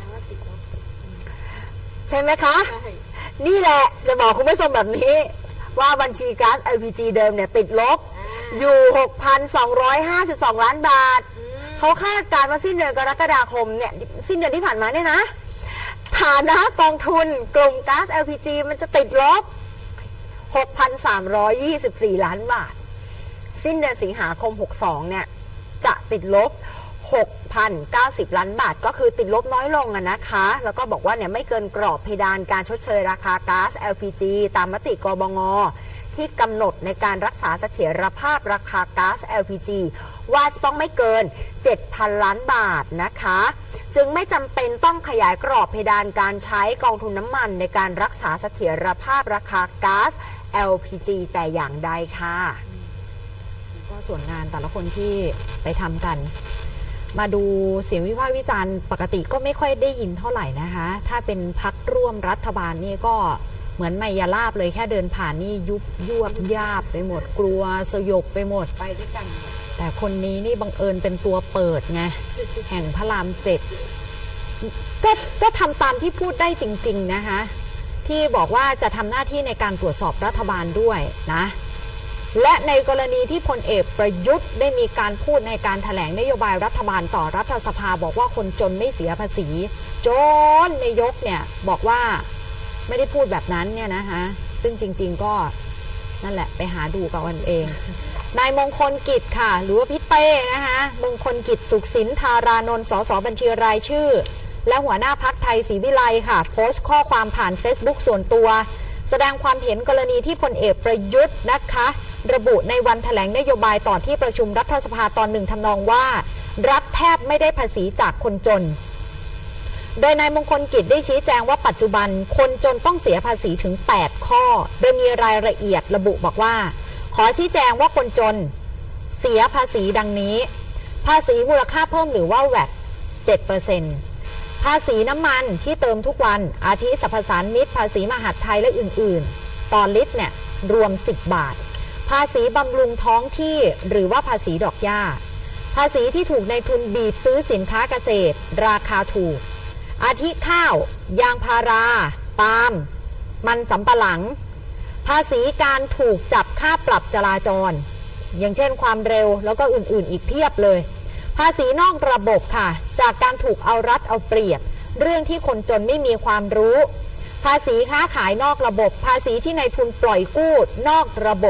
ใช่ไหมคะนี่แหละจะบอกคุณผู้ชมแบบนี้ว่าบัญชีก๊าซ แอล พี จี เดิมเนี่ยติดลบอยู่ หกพันสองร้อยห้าสิบสอง ล้านบาทเขาคาดการณ์ว่าสิ้นเดือนกรกฎาคมเนี่ยสิ้นเดือนที่ผ่านมาเนี่ยนะฐานะกองทุนกลุ่มก๊าซ แอล พี จี มันจะติดลบ หกพันสามร้อยยี่สิบสี่ ล้านบาทสิ้นเดือนสิงหาคมหกสิบสองเนี่ยจะติดลบ หกพันเก้าสิบ ล้านบาทก็คือติดลบน้อยลงอะนะคะแล้วก็บอกว่าเนี่ยไม่เกินกรอบเพดานการชดเชยราคาก๊าซ แอล พี จี ตามมติกบง.ที่กำหนดในการรักษาเสถียรภาพราคาก๊าซ แอล พี จี ว่าจะต้องไม่เกิน เจ็ดพัน ล้านบาทนะคะจึงไม่จำเป็นต้องขยายกรอบเพดานการใช้กองทุนน้ำมันในการรักษาเสถียรภาพราคาก๊าซ แอล พี จี แต่อย่างใดค่ะก็ส่วนงานแต่ละคนที่ไปทำกันมาดูเสียงวิพากษ์วิจารณ์ปกติก็ไม่ค่อยได้ยินเท่าไหร่นะคะถ้าเป็นพรรคร่วมรัฐบาลนี่ก็เหมือนไมยาลาบเลยแค่เดินผ่านนี่ยุบยวบยาบไปหมดกลัวสยบไปหมดไปด้วยกันแต่คนนี้นี่บังเอิญเป็นตัวเปิดไงแห่งพระรามเจ็ดก็ก็ทำตามที่พูดได้จริงๆนะคะที่บอกว่าจะทำหน้าที่ในการตรวจสอบรัฐบาลด้วยนะและในกรณีที่พลเอกประยุทธ์ได้มีการพูดในการแถลงนโยบายรัฐบาลต่อรัฐสภาบอกว่าคนจนไม่เสียภาษีจนนายกเนี่ยบอกว่าไม่ได้พูดแบบนั้นเนี่ยนะคะซึ่งจริงๆก็นั่นแหละไปหาดูกับกันเองนายมงคลกิจค่ะหรือว่าพี่เต้นะคะมงคลกิจสุขสินธารานนท์สสบัญชีรายชื่อและหัวหน้าพรรคไทยศรีวิไลค่ะโพสต์ข้อความผ่าน Facebook ส่วนตัวแสดงความเห็นกรณีที่พลเอกประยุทธ์นะคะระบุในวันแถลงนโยบายต่อที่ประชุมรัฐสภาตอนหนึ่งทำนองว่ารัฐแทบไม่ได้ภาษีจากคนจนโดยนายมงคลกิจได้ชี้แจงว่าปัจจุบันคนจนต้องเสียภาษีถึงแปดข้อโดยมีรายละเอียดระบุบอกว่าขอชี้แจงว่าคนจนเสียภาษีดังนี้ภาษีมูลค่าเพิ่มหรือว่า แวต เจ็ดเปอร์เซ็นต์ ภาษีน้ำมันที่เติมทุกวันอาทิสรรพสานมิตภาษีมหาดไทยและอื่นๆต่อลิตรเนี่ยรวมสิบบาทภาษีบำรุงท้องที่หรือว่าภาษีดอกหญ้าภาษีที่ถูกในทุนบีบซื้อสินค้าเกษตรราคาถูกอาทิข้าวยางพาราปาล์มมันสำปะหลังภาษีการถูกจับค่าปรับจราจรอย่างเช่นความเร็วแล้วก็อื่นๆอีกเพียบเลยภาษีนอกระบบค่ะจากการถูกเอารัดเอาเปรียบเรื่องที่คนจนไม่มีความรู้ภาษีค้าขายนอกระบบภาษีที่ในทุนปล่อยกู้นอกระบบ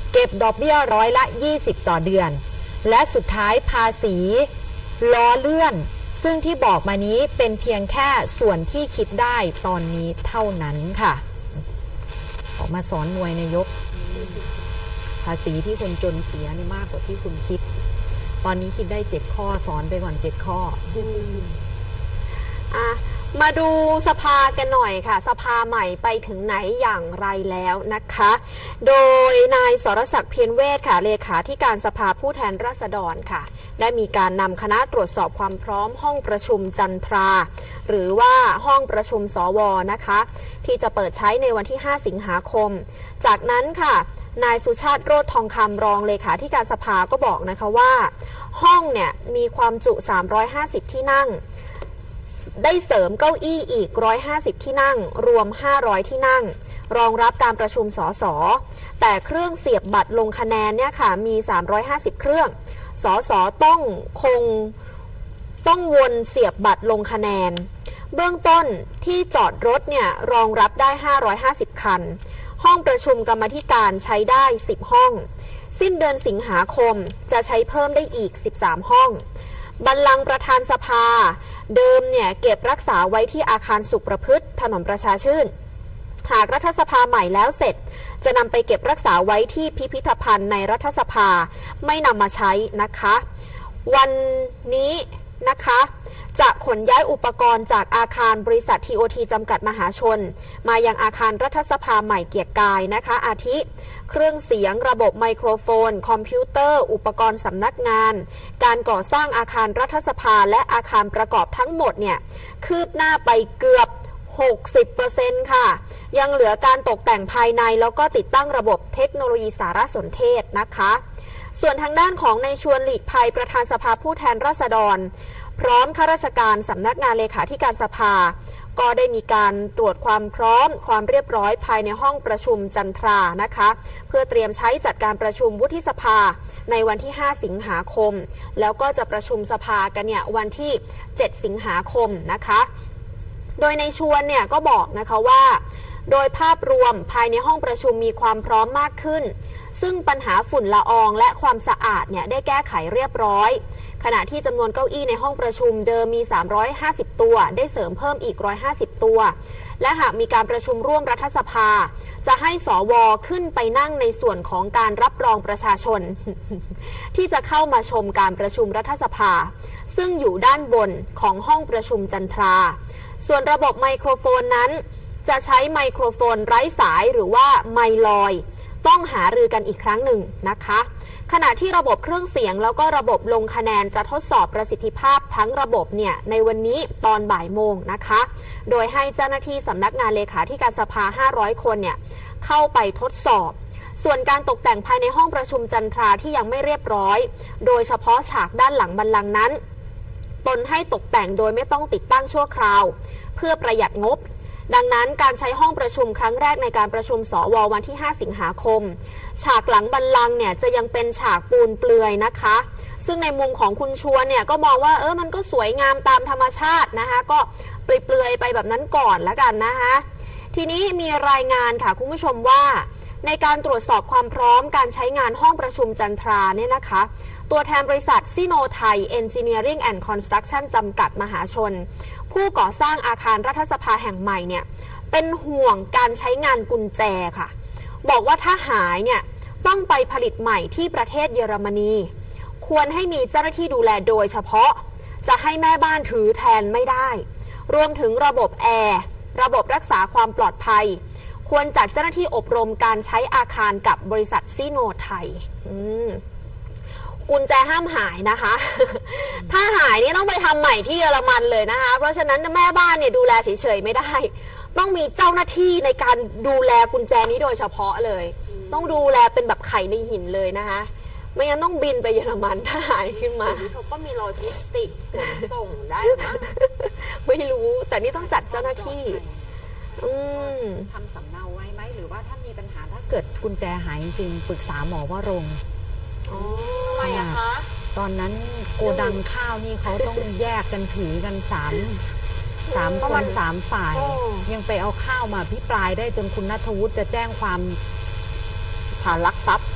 เก็บดอกเบี้ยร้อยละยี่สิบต่อเดือนและสุดท้ายภาษีล้อเลื่อนซึ่งที่บอกมานี้เป็นเพียงแค่ส่วนที่คิดได้ตอนนี้เท่านั้นค่ะออกมาสอนมวยนายกภาษีที่คนจนเสียนี่มากกว่าที่คุณคิดตอนนี้คิดได้เจ็ดข้อสอนไปก่อนเจ็ดข้ออ่ะมาดูสภากันหน่อยค่ะสภาใหม่ไปถึงไหนอย่างไรแล้วนะคะโดยนายสรศักดิ์เพียรเวชค่ะเลขาธิการสภาผู้แทนราษฎรค่ะได้มีการนำคณะตรวจสอบความพร้อมห้องประชุมจันทราหรือว่าห้องประชุมสวนะคะที่จะเปิดใช้ในวันที่ห้าสิงหาคมจากนั้นค่ะนายสุชาติโรจน์ทองคำรองเลขาธิการสภาก็บอกนะคะว่าห้องเนี่ยมีความจุสามร้อยห้าสิบที่นั่งได้เสริมเก้าอี้อีกหนึ่งร้อยห้าสิบที่นั่งรวมห้าร้อยที่นั่งรองรับการประชุมสสแต่เครื่องเสียบบัตรลงคะแนนเนี่ยค่ะมีสามร้อยห้าสิบเครื่องสสต้องคงต้องวนเสียบบัตรลงคะแนนเบื้องต้นที่จอดรถเนี่ยรองรับได้ห้าร้อยห้าสิบคันห้องประชุมกรรมาธิการใช้ได้สิบห้องสิ้นเดือนสิงหาคมจะใช้เพิ่มได้อีกสิบสามห้องบัลลังก์ประธานสภาเดิมเนี่ยเก็บรักษาไว้ที่อาคารสุขประพฤติถนนประชาชื่นหากรัฐสภาใหม่แล้วเสร็จจะนำไปเก็บรักษาไว้ที่พิพิธภัณฑ์ในรัฐสภาไม่นำมาใช้นะคะวันนี้นะคะจะขนย้ายอุปกรณ์จากอาคารบริษัท ที โอ ที จำกัดมหาชนมายังอาคารรัฐสภาใหม่เกียรติกายนะคะอาทิเครื่องเสียงระบบไมโครโฟนคอมพิวเตอร์อุปกรณ์สำนักงานการก่อสร้างอาคารรัฐสภาและอาคารประกอบทั้งหมดเนี่ยคืบหน้าไปเกือบ หกสิบเปอร์เซ็นต์ ค่ะยังเหลือการตกแต่งภายในแล้วก็ติดตั้งระบบเทคโนโลยีสารสนเทศนะคะส่วนทางด้านของนายชวนหลีกภัยประธานสภาผู้แทนราษฎรพร้อมข้าราชการสำนักงานเลขาธิการสภาก็ได้มีการตรวจความพร้อมความเรียบร้อยภายในห้องประชุมจันทรานะคะเพื่อเตรียมใช้จัดการประชุมวุฒิสภาในวันที่ห้าสิงหาคมแล้วก็จะประชุมสภากันเนี่ยวันที่เจ็ดสิงหาคมนะคะโดยในชวนเนี่ยก็บอกนะคะว่าโดยภาพรวมภายในห้องประชุมมีความพร้อมมากขึ้นซึ่งปัญหาฝุ่นละอองและความสะอาดเนี่ยได้แก้ไขเรียบร้อยขณะที่จำนวนเก้าอี้ในห้องประชุมเดิมมีสามร้อยห้าสิบตัวได้เสริมเพิ่มอีกหนึ่งร้อยห้าสิบตัวและหากมีการประชุมร่วมรัฐสภาจะให้สวขึ้นไปนั่งในส่วนของการรับรองประชาชน ที่จะเข้ามาชมการประชุมรัฐสภาซึ่งอยู่ด้านบนของห้องประชุมจันทราส่วนระบบไมโครโฟนนั้นจะใช้ไมโครโฟนไร้สายหรือว่าไมลอยต้องหารือกันอีกครั้งหนึ่งนะคะขณะที่ระบบเครื่องเสียงแล้วก็ระบบลงคะแนนจะทดสอบประสิทธิภาพทั้งระบบเนี่ยในวันนี้ตอนบ่ายโมงนะคะโดยให้เจ้าหน้าที่สำนักงานเลขาธิการสภาห้าร้อยคนเนี่ยเข้าไปทดสอบส่วนการตกแต่งภายในห้องประชุมจันทราที่ยังไม่เรียบร้อยโดยเฉพาะฉากด้านหลังบัลลังก์นั้นตนให้ตกแต่งโดยไม่ต้องติดตั้งชั่วคราวเพื่อประหยัดงบดังนั้นการใช้ห้องประชุมครั้งแรกในการประชุมสววันที่ห้าสิงหาคมฉากหลังบัลลังก์เนี่ยจะยังเป็นฉากปูนเปลือยนะคะซึ่งในมุมของคุณชวนเนี่ยก็มองว่าเออมันก็สวยงามตามธรรมชาตินะคะก็เปลือยๆไปแบบนั้นก่อนแล้วกันนะคะทีนี้มีรายงานค่ะคุณผู้ชมว่าในการตรวจสอบความพร้อมการใช้งานห้องประชุมจันทราเนี่ยนะคะตัวแทนบริษัทซิโนไทย Engineering and Construction จำกัดมหาชนผู้ก่อสร้างอาคารรัฐสภาแห่งใหม่เนี่ยเป็นห่วงการใช้งานกุญแจค่ะบอกว่าถ้าหายเนี่ยต้องไปผลิตใหม่ที่ประเทศเยอรมนีควรให้มีเจ้าหน้าที่ดูแลโดยเฉพาะจะให้แม่บ้านถือแทนไม่ได้รวมถึงระบบแอร์ระบบรักษาความปลอดภัยควรจัดเจ้าหน้าที่อบรมการใช้อาคารกับบริษัทซิโนไทยกุญแจห้ามหายนะคะ ถ้าหายนี่ต้องไปทำใหม่ที่เยอรมันเลยนะคะเพราะฉะนั้นแม่บ้านเนี่ยดูแลเฉยๆไม่ได้ต้องมีเจ้าหน้าที่ในการดูแลกุญแจนี้โดยเฉพาะเลยต้องดูแลเป็นแบบไข่ในหินเลยนะคะไม่งั้นต้องบินไปเยอรมันถ้าหายขึ้นมาเขาก็มีโลจิสติกขนส่งได้ไหมไม่รู้แต่นี่ต้องจัดเจ้าหน้าที่ทำสำเนาไว้ไหมหรือว่าถ้ามีปัญหาถ้าเกิดกุญแจหายจริงปรึกษาหมอว่ารงทำไมอะคะตอนนั้นโกดังข้าวนี่เขาต้องแยกกันถือกันสามสามคนสามฝ่ายยังไปเอาข้าวมาพิปรายได้จนคุณณัฐวุฒิจะแจ้งความฐานลักทรัพย์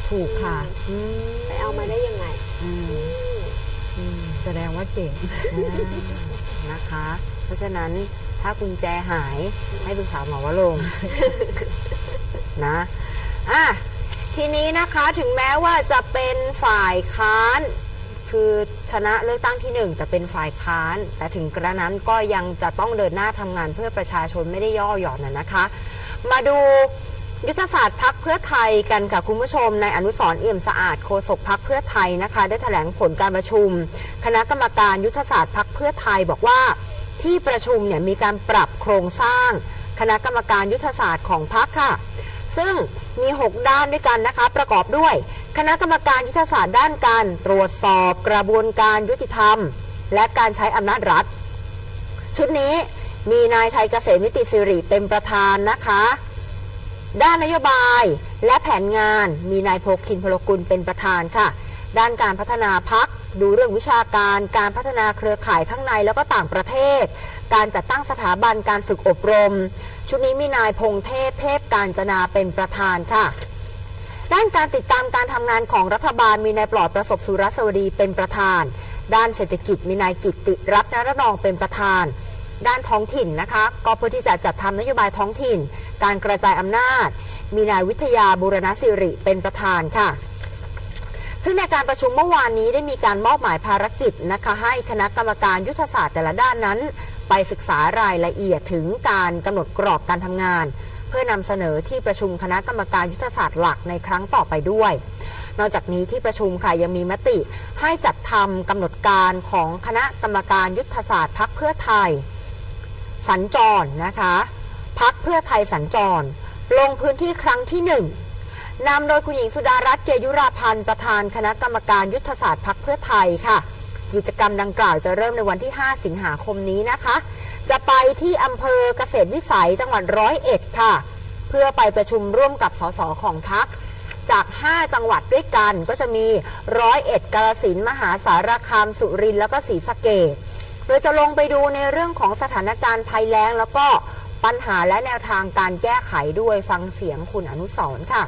ถูกค่ะอืมไปเอามาได้ยังไงอืมอืมแสดงว่าเก่งนะคะ เพราะฉะนั้นถ้ากุญแจหายให้ปรึกษาหมอวรงค์ นะอ่ะทีนี้นะคะถึงแม้ว่าจะเป็นฝ่ายค้านคือชนะเลือกตั้งที่หนึ่งแต่เป็นฝ่ายค้านแต่ถึงกระนั้นก็ยังจะต้องเดินหน้าทำงานเพื่อประชาชนไม่ได้ย่อหย่อนนะนะคะ มาดูยุทธศาสตร์พรรคเพื่อไทยกันค่ะคุณผู้ชมในอนุสรณ์เอี่ยมสะอาดโฆษกพรรคเพื่อไทยนะคะได้แถลงผลการประชุมคณะกรรมการยุทธศาสตร์พรรคเพื่อไทยบอกว่าที่ประชุมเนี่ยมีการปรับโครงสร้างคณะกรรมการยุทธศาสตร์ของพรรคค่ะซึ่งมีหกด้านด้วยกันนะคะประกอบด้วยคณะกรรมการยุทธศาสตร์ด้านการตรวจสอบกระบวนการยุติธรรมและการใช้อำนาจรัฐชุดนี้มีนายชัยเกษมนิติสิริเป็นประธานนะคะด้านนโยบายและแผนงานมีนายโพคินพลกุลเป็นประธานค่ะด้านการพัฒนาพรรคดูเรื่องวิชาการการพัฒนาเครือข่ายทั้งในแล้วก็ต่างประเทศการจัดตั้งสถาบันการฝึกอบรมชุดนี้มีนายพงเทพเทพกาญจนาเป็นประธานค่ะด้านการติดตามการทำงานของรัฐบาลมีนายปลอดประสบสุรสวดีเป็นประธานด้านเศรษฐกิจมีนายกิตติรัตนรนองเป็นประธานด้านท้องถิ่นนะคะก็เพื่อที่จะจัดทำนโยบายท้องถิ่นการกระจายอำนาจมีนายวิทยาบูรณสิริเป็นประธานค่ะซึ่งในการประชุมเมื่อวานนี้ได้มีการมอบหมายภารกิจนะคะให้คณะกรรมการยุทธศาสตร์แต่ละด้านนั้นไปศึกษารายละเอียดถึงการกำหนดกรอบการทำงานเพื่อนำเสนอที่ประชุมคณะกรรมการยุทธศาสตร์หลักในครั้งต่อไปด้วยนอกจากนี้ที่ประชุมค่ะยังมีมติให้จัดทำกำหนดการของคณะกรรมการยุทธศาสตร์พรรคเพื่อไทยสัญจรนะคะพรรคเพื่อไทยสัญจรลงพื้นที่ครั้งที่หนึ่งนำโดยคุณหญิงสุดารัตน์เกยุราพันธ์ประธานคณะกรรมการยุทธศาสตร์พรรคเพื่อไทยค่ะกิจกรรมดังกล่าวจะเริ่มในวันที่ห้าสิงหาคมนี้นะคะจะไปที่อำเภอเกษตรวิสัยจังหวัดร้อยเอ็ดค่ะเพื่อไปประชุมร่วมกับสสของพรรคจากห้าจังหวัดด้วยกันก็จะมีร้อยเอ็ดกาฬสินธุ์มหาสารคามสุรินทร์แล้วก็ศรีสะเกษโดยจะลงไปดูในเรื่องของสถานการณ์ภัยแล้งแล้วก็ปัญหาและแนวทางการแก้ไขด้วยฟังเสียงคุณอนุสรณ์ค่ะ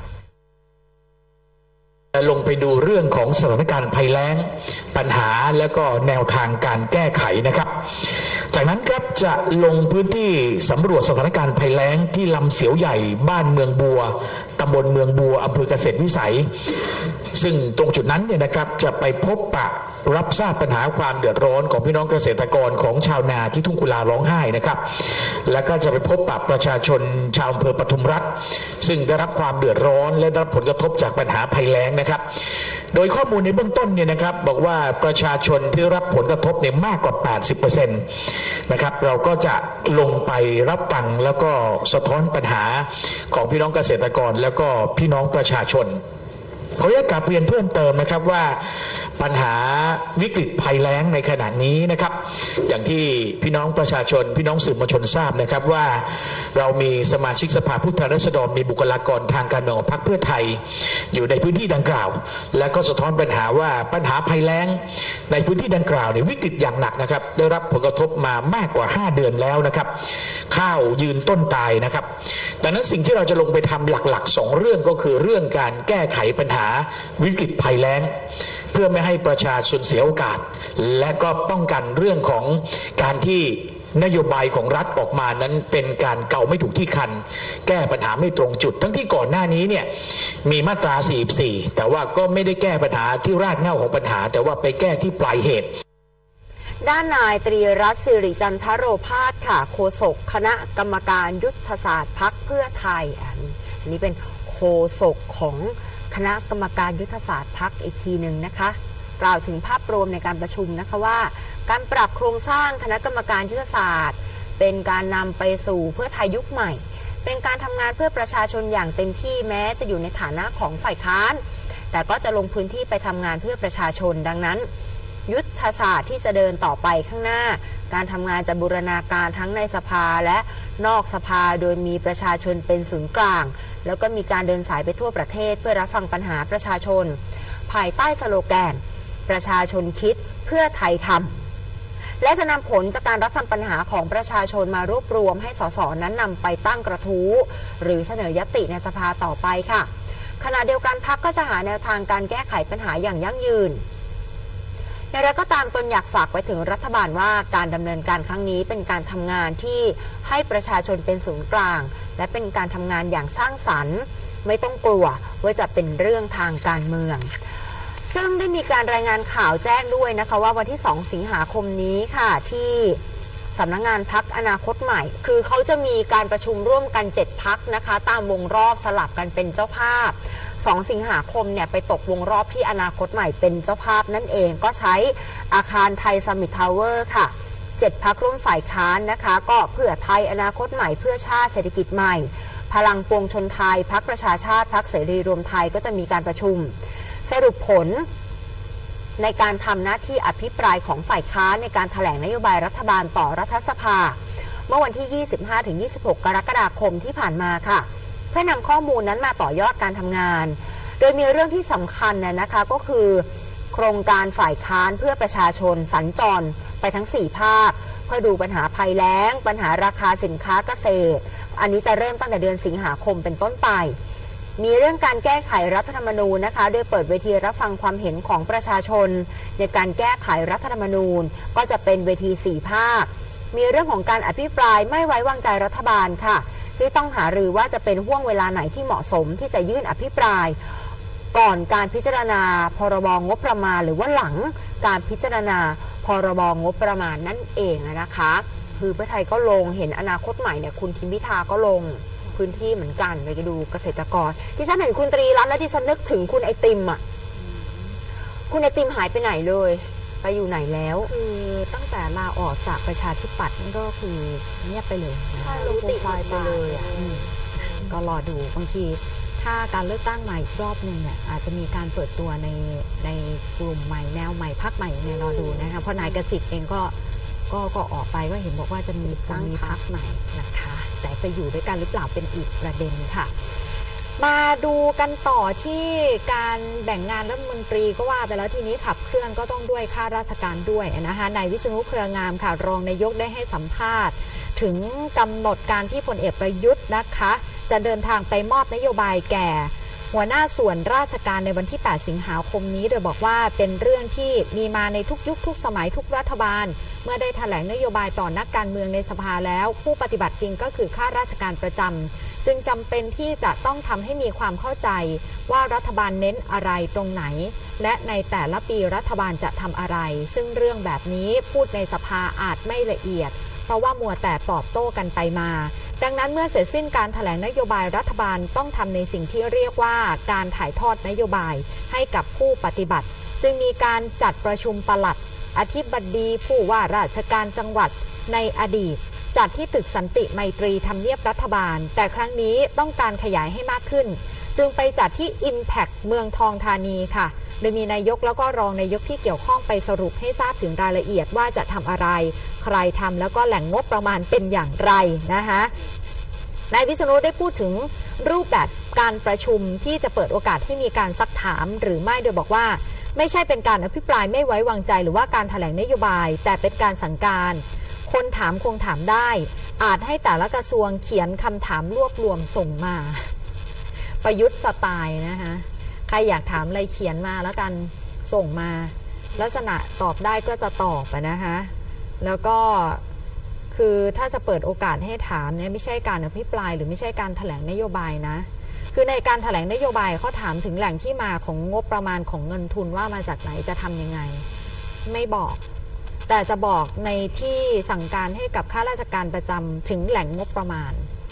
ลงไปดูเรื่องของสถานการณ์ภัยแล้งปัญหาและก็แนวทางการแก้ไขนะครับจากนั้นครับจะลงพื้นที่สำรวจสถานการณ์ภัยแล้งที่ลำเสียวใหญ่บ้านเมืองบัวตำบลเมืองบัวอำเภอเกษตรวิสัยซึ่งตรงจุดนั้นเนี่ยนะครับจะไปพบปะรับทราบปัญหาความเดือดร้อนของพี่น้องเกษตรกรของชาวนาที่ทุ่งกุลาร้องไห้นะครับแล้วก็จะไปพบปะประชาชนชาวอำเภอปทุมรัฐซึ่งได้รับความเดือดร้อนและได้รับผลกระทบจากปัญหาภัยแล้งนะครับโดยข้อมูลในเบื้องต้นเนี่ยนะครับบอกว่าประชาชนที่รับผลกระทบเนี่ยมากกว่า แปดสิบเปอร์เซ็นต์ นะครับเราก็จะลงไปรับฟังแล้วก็สะท้อนปัญหาของพี่น้องเกษตรกรแล้วก็พี่น้องประชาชนขออนุญาตกลับเรียนเพิ่มเติมนะครับว่าปัญหาวิกฤตภัยแล้งในขณะนี้นะครับอย่างที่พี่น้องประชาชนพี่น้องสื่อมวลชนทราบนะครับว่าเรามีสมาชิกสภาผู้แทนราษฎรมีบุคลากรทางการเมืองของพรรคเพื่อไทยอยู่ในพื้นที่ดังกล่าวและก็สะท้อนปัญหาว่าปัญหาภัยแล้งในพื้นที่ดังกล่าวเนี่ยวิกฤตอย่างหนักนะครับได้รับผลกระทบมามากกว่าห้าเดือนแล้วนะครับข้าวยืนต้นตายนะครับดังนั้นสิ่งที่เราจะลงไปทำหลักๆสองเรื่องก็คือเรื่องการแก้ไขปัญหาวิกฤตภัยแล้งเพื่อไม่ให้ประชาชนเสียโอกาสและก็ป้องกันเรื่องของการที่นโยบายของรัฐออกมานั้นเป็นการเก่าไม่ถูกที่คันแก้ปัญหาไม่ตรงจุดทั้งที่ก่อนหน้านี้เนี่ยมีมาตราสี่สิบสี่แต่ว่าก็ไม่ได้แก้ปัญหาที่รากเหง้าของปัญหาแต่ว่าไปแก้ที่ปลายเหตุด้านนายตรีรัตน์สิริจันทโรภาสค่ะโฆษกคณะกรรมการยุทธศาสตร์พรรคเพื่อไทยอันนี้เป็นโฆษกของคณะกรรมการยุทธศาสตร์พรรคอีกทีหนึ่งนะคะกล่าวถึงภาพรวมในการประชุมนะคะว่าการปรับโครงสร้างคณะกรรมการยุทธศาสตร์เป็นการนำไปสู่เพื่อไทยยุคใหม่เป็นการทำงานเพื่อประชาชนอย่างเต็มที่แม้จะอยู่ในฐานะของฝ่ายค้านแต่ก็จะลงพื้นที่ไปทำงานเพื่อประชาชนดังนั้นยุทธศาสตร์ที่จะเดินต่อไปข้างหน้าการทำงานจะบูรณาการทั้งในสภาและนอกสภาโดยมีประชาชนเป็นศูนย์กลางแล้วก็มีการเดินสายไปทั่วประเทศเพื่อรับฟังปัญหาประชาชนภายใต้สโลแกนประชาชนคิดเพื่อไทยทำและจะนำผลจากการรับฟังปัญหาของประชาชนมารวบรวมให้สสนั้นนำไปตั้งกระทู้หรือเสนอยติในสภาต่อไปค่ะขณะเดียวกันพรรคก็จะหาแนวทางการแก้ไขปัญหาอย่างยั่งยืนอย่างไรก็ตามตนอยากฝากไปถึงรัฐบาลว่าการดำเนินการครั้งนี้เป็นการทำงานที่ให้ประชาชนเป็นศูนย์กลางและเป็นการทำงานอย่างสร้างสรรค์ไม่ต้องกลัวว่าจะเป็นเรื่องทางการเมืองซึ่งได้มีการรายงานข่าวแจ้งด้วยนะคะว่าวันที่สองสิงหาคมนี้ค่ะที่สำนักงานพรรคอนาคตใหม่คือเขาจะมีการประชุมร่วมกันเจ็ดพรรคนะคะตามวงรอบสลับกันเป็นเจ้าภาพสองสิงหาคมเนี่ยไปตกวงรอบที่อนาคตใหม่เป็นเจ้าภาพนั่นเองก็ใช้อาคารไทยซัมมิตทาวเวอร์ค่ะเจ็ดพรรคร่วมฝ่ายค้านนะคะก็เพื่อไทยอนาคตใหม่เพื่อชาติเศรษฐกิจใหม่พลังปวงชนไทยพรรคประชาชาติพรรคเสรีรวมไทยก็จะมีการประชุมสรุปผลในการทำหน้าที่อภิปรายของฝ่ายค้านในการแถลงนโยบายรัฐบาลต่อรัฐสภาเมื่อวันที่ ยี่สิบห้าถึงยี่สิบหก กรกฎาคมที่ผ่านมาค่ะเพื่อนำข้อมูลนั้นมาต่อยอดการทำงานโดยมีเรื่องที่สำคัญนะนะคะก็คือโครงการฝ่ายค้านเพื่อประชาชนสัญจรไปทั้งสี่ภาคเพื่อดูปัญหาภัยแล้งปัญหาราคาสินค้าเกษตรอันนี้จะเริ่มตั้งแต่เดือนสิงหาคมเป็นต้นไปมีเรื่องการแก้ไขรัฐธรรมนูญนะคะโดยเปิดเวทีรับฟังความเห็นของประชาชนในการแก้ไขรัฐธรรมนูญก็จะเป็นเวทีสี่ภาคมีเรื่องของการอภิปรายไม่ไว้วางใจรัฐบาลค่ะที่ต้องหารือว่าจะเป็นห่วงเวลาไหนที่เหมาะสมที่จะยื่นอภิปรายก่อนการพิจารณาพรบงบประมาณหรือว่าหลังการพิจารณาพรบงบประมาณนั่นเองนะคะคือเพื่อไทยก็ลงเห็นอนาคตใหม่เนี่ยคุณทิมพิธาก็ลงพื้นที่เหมือนกันไปดูเกษตรกรที่ฉันเห็นคุณตรีรัตน์และที่ฉันนึกถึงคุณไอติมอ่ะคุณไอติมหายไปไหนเลยไปอยู่ไหนแล้วคือตั้งแต่ลาออกจากประชาธิปัตย์นั่นก็คือเงียบไปเลยใช่รู้ติดไปเลยอ่ะก็รอดูบางทีถ้าการเลือกตั้งใหม่อีกรอบหนึ่งเนี่ยอาจจะมีการเปิดตัวในในกลุ่มใหม่แนวใหม่พรรคใหม่เนี่ยรอดูนะคะเพราะนายกสิทธิ์เองก็ก็ก็ออกไปก็เห็นบอกว่าจะมีตั้งมีพรรคใหม่นะคะแต่จะอยู่ด้วยกันหรือเปล่าเป็นอีกประเด็นค่ะมาดูกันต่อที่การแบ่งงานรัฐมนตรีก็ว่าไปแล้วทีนี้ขับเคลื่อนก็ต้องด้วยข้าราชการด้วยนะคะนายวิษณุเครืองามค่ะรองนายกได้ให้สัมภาษณ์ถึงกำหนดการที่พลเอกประยุทธ์นะคะจะเดินทางไปมอบนโยบายแก่หัวหน้าส่วนราชการในวันที่แปดสิงหาคมนี้โดยบอกว่าเป็นเรื่องที่มีมาในทุกยุคทุกสมัยทุกรัฐบาลเมื่อได้แถลงนโยบายต่อนักการเมืองในสภาแล้วผู้ปฏิบัติจริงก็คือข้าราชการประจำจึงจำเป็นที่จะต้องทำให้มีความเข้าใจว่ารัฐบาลเน้นอะไรตรงไหนและในแต่ละปีรัฐบาลจะทำอะไรซึ่งเรื่องแบบนี้พูดในสภาอาจไม่ละเอียดเพราะว่ามัวแต่ตอบโต้กันไปมาดังนั้นเมื่อเสร็จสิ้นการแถลงนโยบายรัฐบาลต้องทำในสิ่งที่เรียกว่าการถ่ายทอดนโยบายให้กับผู้ปฏิบัติจึงมีการจัดประชุมปลัดอธิบดีผู้ว่าราชการจังหวัดในอดีตจัดที่ตึกสันติไมตรีทำเนียบรัฐบาลแต่ครั้งนี้ต้องการขยายให้มากขึ้นจึงไปจัดที่ Impact เมืองทองธานีค่ะโดยมีนายกแล้วก็รองนายกที่เกี่ยวข้องไปสรุปให้ทราบถึงรายละเอียดว่าจะทำอะไรใครทำแล้วก็แหล่งงบประมาณเป็นอย่างไรนะคะนายวิษณุได้พูดถึงรูปแบบการประชุมที่จะเปิดโอกาสให้มีการซักถามหรือไม่โดยบอกว่าไม่ใช่เป็นการอภิปรายไม่ไว้วางใจหรือว่าการแถลงนโยบายแต่เป็นการสั่งการคนถามคงถามได้อาจให้แต่ละกระทรวงเขียนคำถามรวบรวมส่งมาประยุทธ์สไตล์นะคะใครอยากถามอะไรเขียนมาแล้วกันส่งมาลักษณะตอบได้ก็จะตอบนะคะแล้วก็คือถ้าจะเปิดโอกาสให้ถามเนี่ยไม่ใช่การอภิปรายหรือไม่ใช่การแถลงนโยบายนะคือในการแถลงนโยบายเขาถามถึงแหล่งที่มาของงบประมาณของเงินทุนว่ามาจากไหนจะทำยังไงไม่บอกแต่จะบอกในที่สั่งการให้กับข้าราชการประจำถึงแหล่งงบประมาณ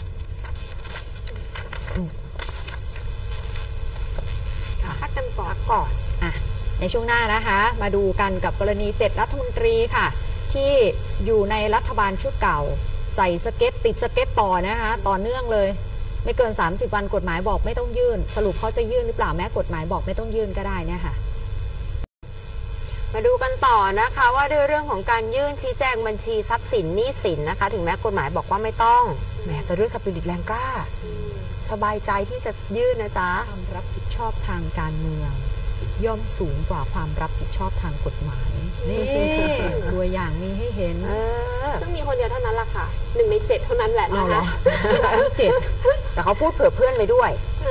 พักกันก่อนก่อนอ่ะในช่วงหน้านะคะมาดูกันกับกรณีเจ็ดรัฐมนตรีค่ะที่อยู่ในรัฐบาลชุดเก่าใส่สเก็ตติดสเก็ตต่อนะคะต่อเนื่องเลยไม่เกินสามสิบวันกฎหมายบอกไม่ต้องยื่นสรุปเขาจะยื่นหรือเปล่าแม้กฎหมายบอกไม่ต้องยื่นก็ได้เนี่ยค่ะมาดูกันต่อนะคะว่าด้วยเรื่องของการยื่นชี้แจงบัญชีทรัพย์สินหนี้สินนะคะถึงแม้กฎหมายบอกว่าไม่ต้องแหมแต่เรื่องสปิริตแรงกล้าสบายใจที่จะยื่นนะจ๊ะความรับผิดชอบทางการเมืองย่อมสูงกว่าความรับผิดชอบทางกฎหมายนี่ตัวอย่างมีให้เห็นซึ่งมีคนเดียวเท่านั้นแหละค่ะหนึ่งในเจ็ดเท่านั้นแหละนะคะเจ็ดแต่เขาพูดเผื่อเพื่อนไปด้วย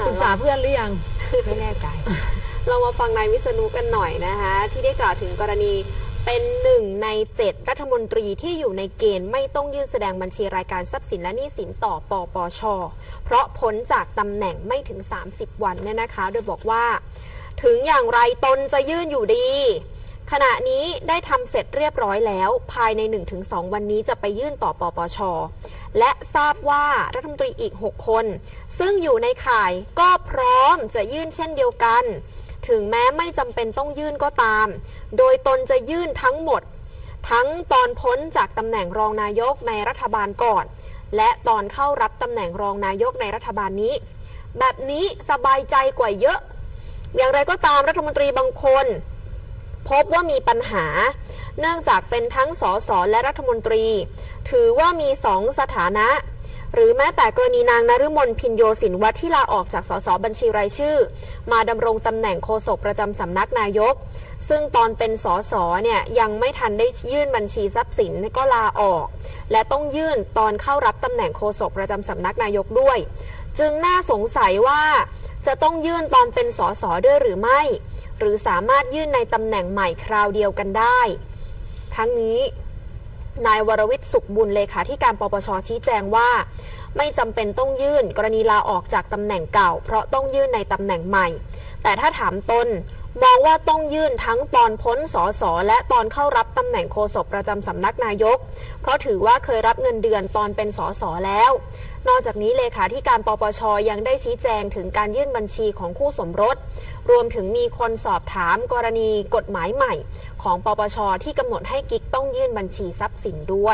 ปรึกษาเพื่อนหรือยังไม่แน่ใจเรามาฟังนายวิษณุกันหน่อยนะคะที่ได้กล่าวถึงกรณีเป็นหนึ่งในเจ็ดรัฐมนตรีที่อยู่ในเกณฑ์ไม่ต้องยื่นแสดงบัญชีรายการทรัพย์สินและหนี้สินต่อปปช.เพราะพ้นจากตำแหน่งไม่ถึงสามสิบวันเนี่ยนะคะโดยบอกว่าถึงอย่างไรตนจะยื่นอยู่ดีขณะนี้ได้ทำเสร็จเรียบร้อยแล้วภายใน หนึ่งถึงสอง วันนี้จะไปยื่นต่อปปช.และทราบว่ารัฐมนตรีอีกหกคนซึ่งอยู่ในข่ายก็พร้อมจะยื่นเช่นเดียวกันถึงแม้ไม่จำเป็นต้องยื่นก็ตามโดยตนจะยื่นทั้งหมดทั้งตอนพ้นจากตำแหน่งรองนายกในรัฐบาลก่อนและตอนเข้ารับตำแหน่งรองนายกในรัฐบาลนี้แบบนี้สบายใจกว่าเยอะอย่างไรก็ตามรัฐมนตรีบางคนพบว่ามีปัญหาเนื่องจากเป็นทั้งสสและรัฐมนตรีถือว่ามีสองสถานะหรือแม้แต่กรณีนางนฤมลพินโยสินวัฒน์ที่ลาออกจากสสบัญชีรายชื่อมาดำรงตำแหน่งโฆษกประจำสำนักนายกซึ่งตอนเป็นสสเนี่ยยังไม่ทันได้ยื่นบัญชีทรัพย์สินก็ลาออกและต้องยื่นตอนเข้ารับตำแหน่งโฆษกประจำสำนักนายกด้วยจึงน่าสงสัยว่าจะต้องยื่นตอนเป็นสสด้วยหรือไม่หรือสามารถยื่นในตำแหน่งใหม่คราวเดียวกันได้ทั้งนี้นายวรวิทย์สุขบุญเลขาธิการปปช.ชี้แจงว่าไม่จำเป็นต้องยื่นกรณีลาออกจากตำแหน่งเก่าเพราะต้องยื่นในตำแหน่งใหม่แต่ถ้าถามตนมองว่าต้องยื่นทั้งตอนพ้นสสและตอนเข้ารับตำแหน่งโฆษกประจำสำนักนายกเพราะถือว่าเคยรับเงินเดือนตอนเป็นสสแล้วนอกจากนี้เลขาธิการปปช.ยังได้ชี้แจงถึงการยื่นบัญชีของคู่สมรสรวมถึงมีคนสอบถามกรณีกฎหมายใหม่ของปปช.ที่กำหนดให้กิ๊กต้องยื่นบัญชีทรัพย์สินด้วย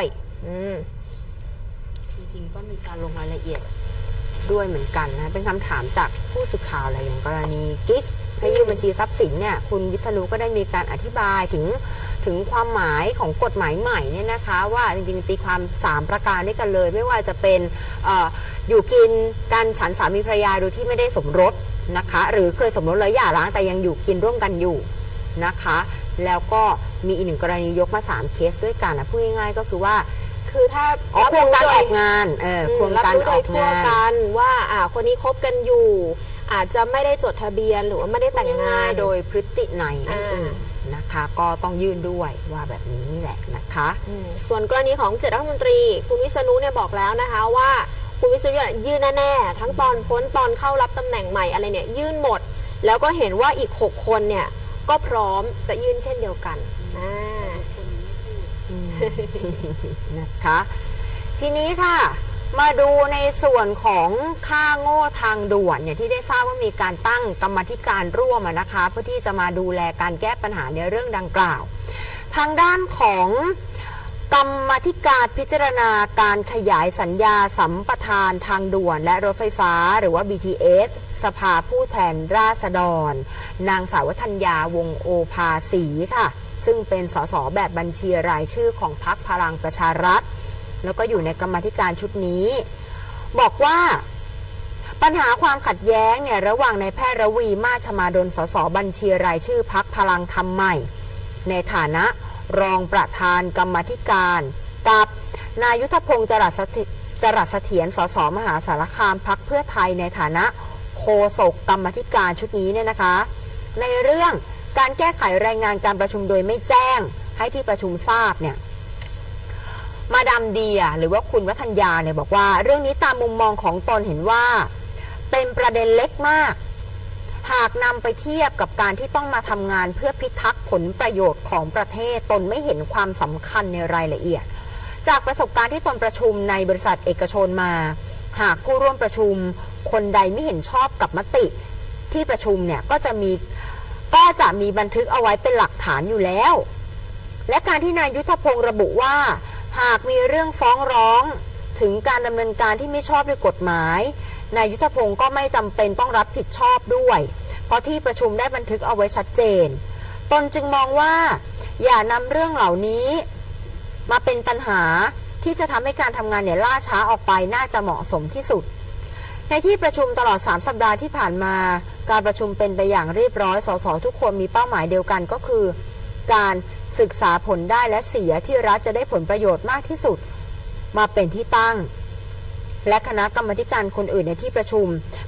จริงๆก็มีการลงรายละเอียดด้วยเหมือนกันนะเป็นคำถามจากผู้สื่อข่าวอะไรอย่างกรณีกิ๊กให้ยื่นบัญชีทรัพย์สินเนี่ยคุณวิษณุก็ได้มีการอธิบายถึงถึงความหมายของกฎหมายใหม่เนี่ยนะคะว่าจริงๆตีความสามประการด้วยกันเลยไม่ว่าจะเป็น อ, อยู่กินการฉันสามีภรรยาโดยที่ไม่ได้สมรสนะคะหรือเคยสมรสแล้วหย่าร้างแต่ยังอยู่กินร่วมกันอยู่นะคะแล้วก็มีอีกหนึ่งกรณียกมาสามเคสด้วยกันนะพูดง่ายๆก็คือว่าคือถ้าควงการออกงานเออควงการออกงานกันว่าอ่าคนนี้คบกันอยู่อาจจะไม่ได้จดทะเบียนหรือว่าไม่ได้แต่งงานโดยพฤตินัยนั่นเองนะคะก็ต้องยื่นด้วยว่าแบบนี้นี่แหละนะคะส่วนกรณีของเจ็ดรัฐมนตรีคุณวิษณุเนี่ยบอกแล้วนะคะว่าคุณวิษณุยื่นแน่ๆทั้งตอนพ้นตอนเข้ารับตำแหน่งใหม่อะไรเนี่ยยื่นหมดแล้วก็เห็นว่าอีกหกคนเนี่ยก็พร้อมจะยื่นเช่นเดียวกันนะคะทีนี้ค่ะมาดูในส่วนของค่าโง่ทางด่วนเนี่ยที่ได้ทราบว่ามีการตั้งกรรมธิการร่วมนะคะเพื่อที่จะมาดูแลการแก้ปัญหาในเรื่องดังกล่าวทางด้านของกรรมธิการพิจารณาการขยายสัญญาสัมปทานทางด่วนและรถไฟฟ้าหรือว่า บี ที เอส สภาผู้แทนราษฎรนางสาวธัญญาวงศ์โอภาสีค่ะซึ่งเป็นสสแบบบัญชีรายชื่อของพรรคพลังประชารัฐแล้วก็อยู่ในกรรมธิการชุดนี้บอกว่าปัญหาความขัดแย้งเนี่ยระหว่างนายแพทย์ระวีมาชมาดลสสบัญชีรายชื่อพรรคพลังธรรมใหม่ในฐานะรองประธานกรรมธิการกับนายุทธพงศ์จรัสจรัสเสถียรสสมหาสารคามพรรคเพื่อไทยในฐานะโฆษกกรรมธิการชุดนี้เนี่ยนะคะในเรื่องการแก้ไขรายงานการประชุมโดยไม่แจ้งให้ที่ประชุมทราบเนี่ยมาดามเดียหรือว่าคุณวัฒนยาเนี่ยบอกว่าเรื่องนี้ตามมุมมองของตนเห็นว่าเป็นประเด็นเล็กมากหากนำไปเทียบกับการที่ต้องมาทำงานเพื่อพิทักษ์ผลประโยชน์ของประเทศตนไม่เห็นความสำคัญในรายละเอียดจากประสบการณ์ที่ตนประชุมในบริษัทเอกชนมาหากผู้ร่วมประชุมคนใดไม่เห็นชอบกับมติที่ประชุมเนี่ยก็จะมีก็จะมีบันทึกเอาไว้เป็นหลักฐานอยู่แล้วและการที่นายยุทธพงศ์ระบุว่าหากมีเรื่องฟ้องร้องถึงการดำเนินการที่ไม่ชอบด้วยกฎหมายนายยุทธพงศ์ก็ไม่จำเป็นต้องรับผิดชอบด้วยเพราะที่ประชุมได้บันทึกเอาไว้ชัดเจนตนจึงมองว่าอย่านำเรื่องเหล่านี้มาเป็นปัญหาที่จะทำให้การทำงานเนี่ยล่าช้าออกไปน่าจะเหมาะสมที่สุดในที่ประชุมตลอดสามสัปดาห์ที่ผ่านมาการประชุมเป็นไปอย่างเรียบร้อยสสทุกคนมีเป้าหมายเดียวกันก็คือการศึกษาผลได้และเสียที่รัฐจะได้ผลประโยชน์มากที่สุดมาเป็นที่ตั้งและคณะกรรมการคนอื่นในที่ประชุม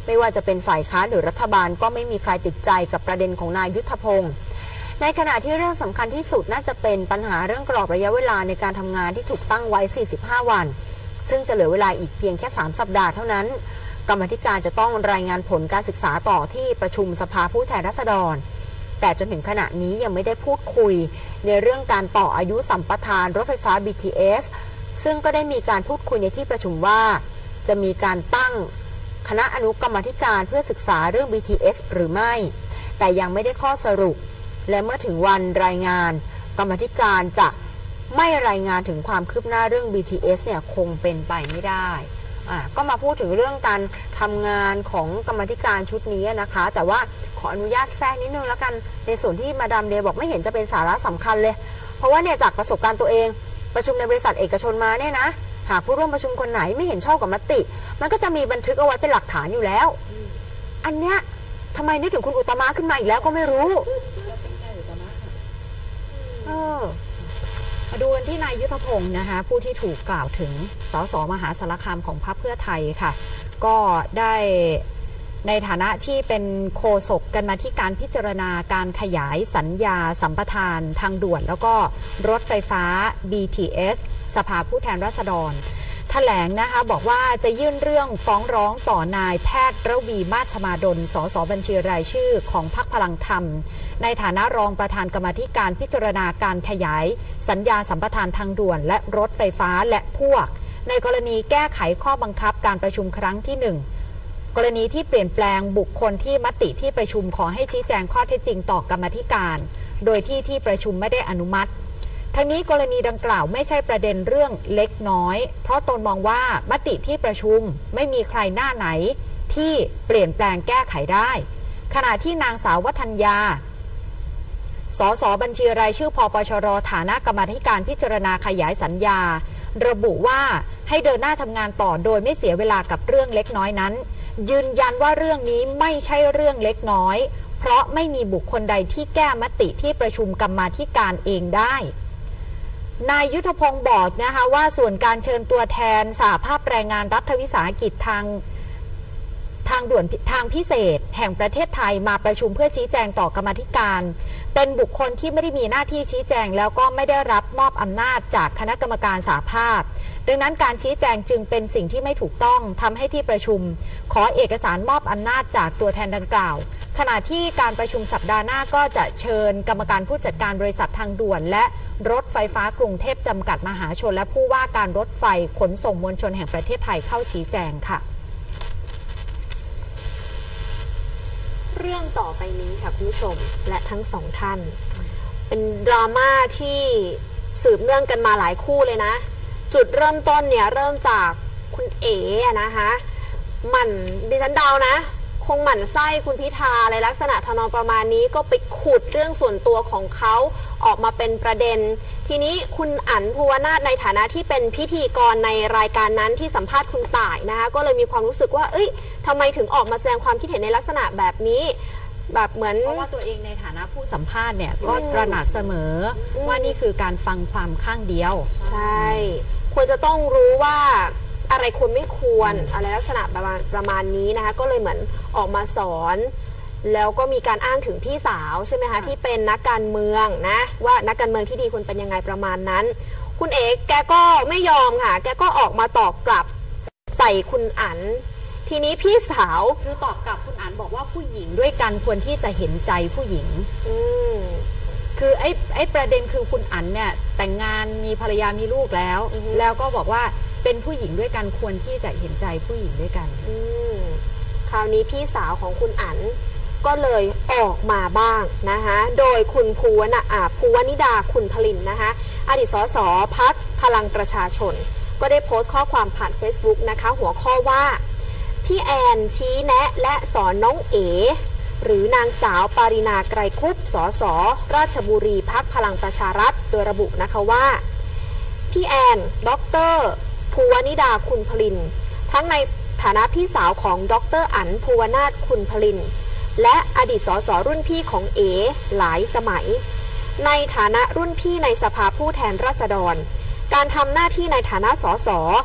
ไม่ว่าจะเป็นฝ่ายค้านหรือรัฐบาลก็ไม่มีใครติดใจกับประเด็นของนายยุทธพงศ์ในขณะที่เรื่องสำคัญที่สุดน่าจะเป็นปัญหาเรื่องกรอบระยะเวลาในการทำงานที่ถูกตั้งไว้สี่สิบห้าวันซึ่งจะเหลือเวลาอีกเพียงแค่สามสัปดาห์เท่านั้นกรรมาธิการจะต้องรายงานผลการศึกษาต่อที่ประชุมสภาผู้แทนราษฎรแต่จนถึงขณะนี้ยังไม่ได้พูดคุยในเรื่องการต่ออายุสัมปทานรถไฟฟ้า บี ที เอส ซึ่งก็ได้มีการพูดคุยในที่ประชุมว่าจะมีการตั้งคณะอนุกรรมาธิการเพื่อศึกษาเรื่อง บี ที เอส หรือไม่แต่ยังไม่ได้ข้อสรุปและเมื่อถึงวันรายงานกรรมาธิการจะไม่รายงานถึงความคืบหน้าเรื่อง บี ที เอส เนี่ยคงเป็นไปไม่ได้อ่ะก็มาพูดถึงเรื่องการทำงานของกรรมาธิการชุดนี้นะคะแต่ว่าขออนุญาตแทรกนิดนึงแล้วกันในส่วนที่มาดามเดย์บอกไม่เห็นจะเป็นสาระสำคัญเลยเพราะว่าเนี่ยจากประสบการณ์ตัวเองประชุมในบริษัทเอกชนมาเนี่ยนะหากผู้ร่วมประชุมคนไหนไม่เห็นชอบกับมติมันก็จะมีบันทึกเอาไว้เป็นหลักฐานอยู่แล้วอันเนี้ยทำไมนึกถึงคุณอุตมะขึ้นมาอีกแล้วก็ไม่รู้เออมาดูกันที่นายยุทธพงศ์นะคะผู้ที่ถูกกล่าวถึงสสมหาสารคามของพรรคเพื่อไทยค่ะก็ได้ในฐานะที่เป็นโฆษกกันมาที่การพิจารณาการขยายสัญญาสัมปทานทางด่วนแล้วก็รถไฟฟ้า บี ที เอส สภาผู้แทนราษฎรแถลงนะคะบอกว่าจะยื่นเรื่องฟ้องร้องต่อนายแพทย์ระวีมาชมาดลสสบัญชีรายชื่อของพรรคพลังธรรมในฐานะรองประธานกรรมาธิการพิจารณาการขยายสัญญาสัมปทานทางด่วนและรถไฟฟ้าและพวกในกรณีแก้ไขข้อบังคับการประชุมครั้งที่หนึ่งกรณีที่เปลี่ยนแปลงบุคคลที่มติที่ประชุมขอให้ชี้แจงข้อเท็จจริงต่อกรรมาธิการโดยที่ที่ประชุมไม่ได้อนุมัติทั้งนี้กรณีดังกล่าวไม่ใช่ประเด็นเรื่องเล็กน้อยเพราะตนมองว่ามติที่ประชุมไม่มีใครหน้าไหนที่เปลี่ยนแปลงแก้ไขได้ขณะที่นางสาววัฒนยาสสบัญชีรายชื่อพปชรฐานะกรรมาธิการพิจารณาขยายสัญญาระบุว่าให้เดินหน้าทำงานต่อโดยไม่เสียเวลากับเรื่องเล็กน้อยนั้นยืนยันว่าเรื่องนี้ไม่ใช่เรื่องเล็กน้อยเพราะไม่มีบุคคลใดที่แก้มติที่ประชุมกรรมาธิการเองได้นายยุทธพงศ์บอกนะคะว่าส่วนการเชิญตัวแทนสหภาพแรงงานรัฐวิสาหกิจทางทางด่วนทางพิเศษแห่งประเทศไทยมาประชุมเพื่อชี้แจงต่อกรรมาธิการเป็นบุคคลที่ไม่ได้มีหน้าที่ชี้แจงแล้วก็ไม่ได้รับมอบอำนาจจากคณะกรรมการสหภาพดังนั้นการชี้แจงจึงเป็นสิ่งที่ไม่ถูกต้องทำให้ที่ประชุมขอเอกสารมอบอำนาจจากตัวแทนดังกล่าวขณะที่การประชุมสัปดาห์หน้าก็จะเชิญกรรมการผู้จัดการบริษัททางด่วนและรถไฟฟ้ากรุงเทพจำกัดมหาชนและผู้ว่าการรถไฟขนส่งมวลชนแห่งประเทศไทยเข้าชี้แจงค่ะเรื่องต่อไปนี้ค่ะคุณผู้ชมและทั้งสองท่านเป็นดราม่าที่สืบเนื่องกันมาหลายคู่เลยนะจุดเริ่มต้นเนี่ยเริ่มจากคุณเอ๋นะคะหมั่นดิฉันเดานะคงหมั่นไส้คุณพิธาอะไรลักษณะทำนองประมาณนี้ก็ไปขุดเรื่องส่วนตัวของเขาออกมาเป็นประเด็นทีนี้คุณอั๋นภูวนาถในฐานะที่เป็นพิธีกรในรายการนั้นที่สัมภาษณ์คุณต่ายนะคะก็เลยมีความรู้สึกว่าเอ้ยทำไมถึงออกมาแสดงความคิดเห็นในลักษณะแบบนี้แบบเหมือนเพราะว่าตัวเองในฐานะผู้สัมภาษณ์เนี่ยก็ตระหนักเสมอว่านี่คือการฟังความข้างเดียวใช่ควรจะต้องรู้ว่าอะไรควรไม่ควรอะไรลักษณะประมาณประมาณนี้นะคะก็เลยเหมือนออกมาสอนแล้วก็มีการอ้างถึงพี่สาวใช่ไหมคะที่เป็นนักการเมืองนะว่านักการเมืองที่ดีควรเป็นยังไงประมาณนั้นคุณเอกแกก็ไม่ยอมค่ะแกก็ออกมาตอบกลับใส่คุณอั๋นทีนี้พี่สาวคือตอบกลับคุณอั๋นบอกว่าผู้หญิงด้วยกันควรที่จะเห็นใจผู้หญิงอืมคือไอ้ไอ้ประเด็นคือคุณอั๋นเนี่ยแต่งงานมีภรรยามีลูกแล้วแล้วก็บอกว่าเป็นผู้หญิงด้วยกันควรที่จะเห็นใจผู้หญิงด้วยกันอืมคราวนี้พี่สาวของคุณอั๋นก็เลยออกมาบ้างนะคะโดยคุณภูวนาอาภูวนิดาคุณพลินนะคะอดีตสสพรรคพลังประชาชนก็ได้โพสต์ข้อความผ่าน Facebook นะคะหัวข้อว่าพี่แอนชี้แนะและสอนน้องเอ๋หรือนางสาวปารินาไกรคุปสสราชบุรีพรรคพลังประชารัฐโดยระบุนะคะว่าพี่แอนดรภูวนิดาคุณพลินทั้งในฐานะพี่สาวของดรอั๋นภูวนาถคุณพลินและอดีตสสรุ่นพี่ของเอ๋หลายสมัยในฐานะรุ่นพี่ในสภาผู้แทนราษฎรการทำหน้าที่ในฐานะสส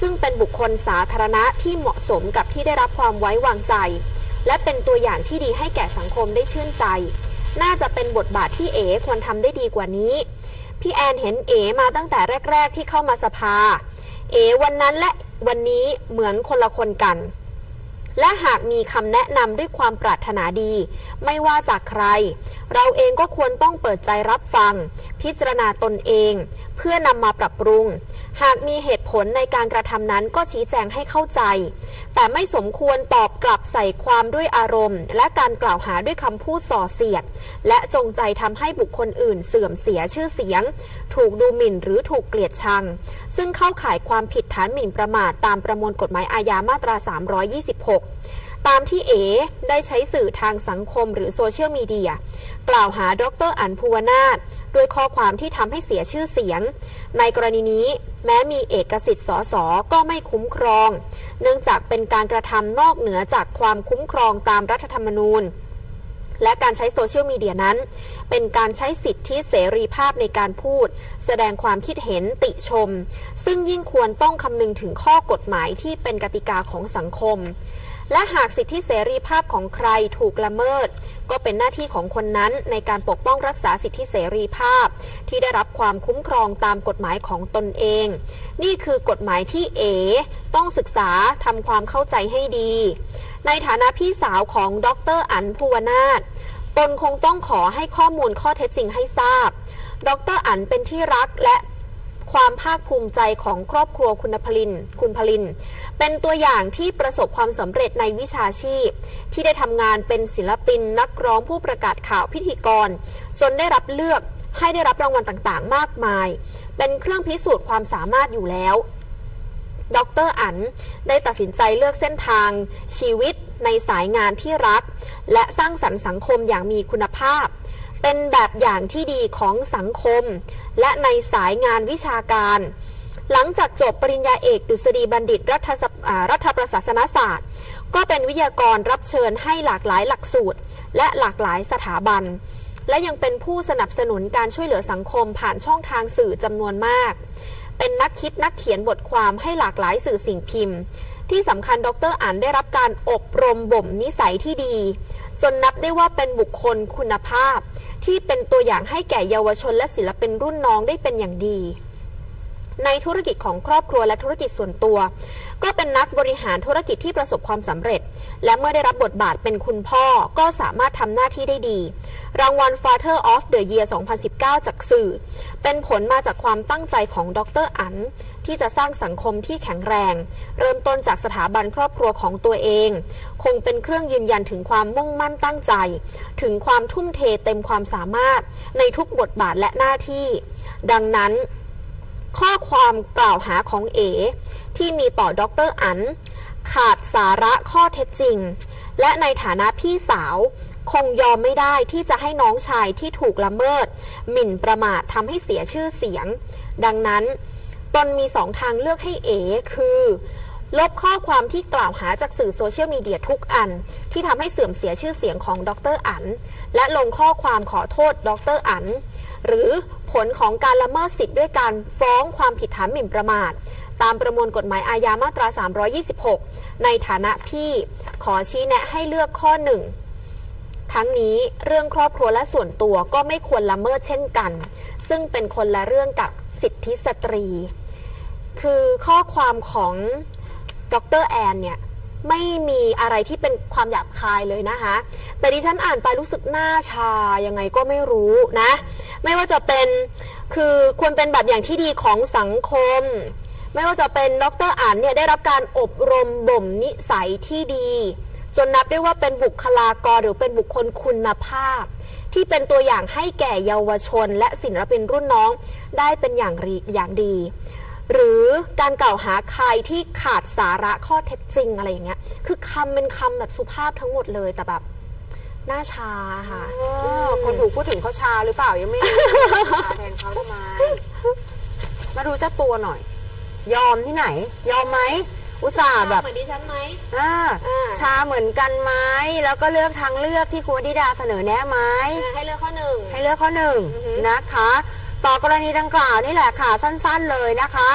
ซึ่งเป็นบุคคลสาธารณะที่เหมาะสมกับที่ได้รับความไว้วางใจและเป็นตัวอย่างที่ดีให้แก่สังคมได้ชื่นใจน่าจะเป็นบทบาทที่เอ๋ควรทำได้ดีกว่านี้พี่แอนเห็นเอ๋มาตั้งแต่แรกๆที่เข้ามาสภาเอ๋วันนั้นและวันนี้เหมือนคนละคนกันและหากมีคำแนะนำด้วยความปรารถนาดีไม่ว่าจากใครเราเองก็ควรต้องเปิดใจรับฟังพิจารณาตนเองเพื่อนำมาปรับปรุงหากมีเหตุผลในการกระทำนั้นก็ชี้แจงให้เข้าใจแต่ไม่สมควรตอบกลับใส่ความด้วยอารมณ์และการกล่าวหาด้วยคำพูดส่อเสียดและจงใจทำให้บุคคลอื่นเสื่อมเสียชื่อเสียงถูกดูหมิ่นหรือถูกเกลียดชังซึ่งเข้าข่ายความผิดฐานหมิ่นประมาทตามประมวลกฎหมายอาญามาตราสามร้อยยี่สิบหกตามที่เอ๋ได้ใช้สื่อทางสังคมหรือโซเชียลมีเดียกล่าวหาดร.อั๋นภูวนาถด้วยข้อความที่ทำให้เสียชื่อเสียงในกรณีนี้แม้มีเอกสิทธิ์สสก็ไม่คุ้มครองเนื่องจากเป็นการกระทำนอกเหนือจากความคุ้มครองตามรัฐธรรมนูญและการใช้โซเชียลมีเดียนั้นเป็นการใช้สิทธิเสรีภาพในการพูดแสดงความคิดเห็นติชมซึ่งยิ่งควรต้องคำนึงถึงข้อกฎหมายที่เป็นกติกาของสังคมและหากสิทธิเสรีภาพของใครถูกละเมิดก็เป็นหน้าที่ของคนนั้นในการปกป้องรักษาสิทธิเสรีภาพที่ได้รับความคุ้มครองตามกฎหมายของตนเองนี่คือกฎหมายที่เอต้องศึกษาทำความเข้าใจให้ดีในฐานะพี่สาวของดร.อั๋นภูวนาถตนคงต้องขอให้ข้อมูลข้อเท็จจริงให้ทราบดร.อั๋นเป็นที่รักและความภาคภูมิใจของครอบครัวคุณพลินคุณพลินเป็นตัวอย่างที่ประสบความสำเร็จในวิชาชีพที่ได้ทำงานเป็นศิลปินนักร้องผู้ประกาศข่าวพิธีกรจนได้รับเลือกให้ได้รับรางวัลต่างๆมากมายเป็นเครื่องพิสูจน์ความสามารถอยู่แล้วดร.อั๋นได้ตัดสินใจเลือกเส้นทางชีวิตในสายงานที่รักและสร้างสรรค์สังคมอย่างมีคุณภาพเป็นแบบอย่างที่ดีของสังคมและในสายงานวิชาการหลังจากจบปริญญาเอกดุษฎีบัณฑิตรัฐรัฐประศาสนศาสตร์ก็เป็นวิทยากรรับเชิญให้หลากหลายหลักสูตรและหลากหลายสถาบันและยังเป็นผู้สนับสนุนการช่วยเหลือสังคมผ่านช่องทางสื่อจำนวนมากเป็นนักคิดนักเขียนบทความให้หลากหลายสื่อสิ่งพิมพ์ที่สำคัญดร.อั๋นได้รับการอบรมบ่มนิสัยที่ดีจนนับได้ว่าเป็นบุคคลคุณภาพที่เป็นตัวอย่างให้แก่เยาวชนและศิลปินรุ่นน้องได้เป็นอย่างดีในธุรกิจของครอบครัวและธุรกิจส่วนตัวก็เป็นนักบริหารธุรกิจที่ประสบความสำเร็จและเมื่อได้รับบทบาทเป็นคุณพ่อก็สามารถทำหน้าที่ได้ดีรางวัล Father of the Year สองพันสิบเก้า จากสื่อเป็นผลมาจากความตั้งใจของดร.อั๋นที่จะสร้างสังคมที่แข็งแรงเริ่มต้นจากสถาบันครอบครัวของตัวเองคงเป็นเครื่องยืนยันถึงความมุ่งมั่นตั้งใจถึงความทุ่มเทเต็มความสามารถในทุกบทบาทและหน้าที่ดังนั้นข้อความกล่าวหาของเอที่มีต่อดร.อั๋นขาดสาระข้อเท็จจริงและในฐานะพี่สาวคงยอมไม่ได้ที่จะให้น้องชายที่ถูกละเมิดหมิ่นประมาททำให้เสียชื่อเสียงดังนั้นตนมีสองทางเลือกให้เอคือลบข้อความที่กล่าวหาจากสื่อโซเชียลมีเดียทุกอันที่ทำให้เสื่อมเสียชื่อเสียงของดร.อั๋นและลงข้อความขอโทษดร.อั๋นหรือผลของการละเมิดสิทธิ์ด้วยการฟ้องความผิดฐานหมิ่นประมาทตามประมวลกฎหมายอาญามาตราสามร้อยยี่สิบหกในฐานะพี่ขอชี้แนะให้เลือกข้อหนึ่งทั้งนี้เรื่องครอบครัวและส่วนตัวก็ไม่ควรละเมิดเช่นกันซึ่งเป็นคนละเรื่องกับสิทธิสตรีคือข้อความของดร.แอนเนี่ยไม่มีอะไรที่เป็นความหยาบคายเลยนะคะแต่ดิฉันอ่านไปรู้สึกหน้าชายังไงก็ไม่รู้นะไม่ว่าจะเป็นคือควรเป็นแบบอย่างที่ดีของสังคมไม่ว่าจะเป็นดร.อั๋นเนี่ยได้รับการอบรมบ่มนิสัยที่ดีจนนับได้ว่าเป็นบุคลากรหรือเป็นบุคคลคุณภาพที่เป็นตัวอย่างให้แก่เยาวชนและศิลปินรุ่นน้องได้เป็นอย่างอย่างดีหรือการกล่าวหาใครที่ขาดสาระข้อเท็จจริงอะไรอย่างเงี้ยคือคำเป็นคำแบบสุภาพทั้งหมดเลยแต่แบบหน้าชาค่ะคนถูกพูดถึงเขาชาหรือเปล่ายังไม่รู้ชาแทนเขาทำไมมาดูเจ้าตัวหน่อยยอมที่ไหนยอมไหมอุตส่าห์แบบเหมือนดิฉันไหมชาเหมือนกันไหมแล้วก็เลือกทางเลือกที่ครูวนิดาเสนอแนะไหมให้เลือกข้อหนึ่งให้เลือกข้อหนึ่งนะคะต่อกรณีดังกล่าวนี่แหละค่ะสั้นๆเลยนะคะ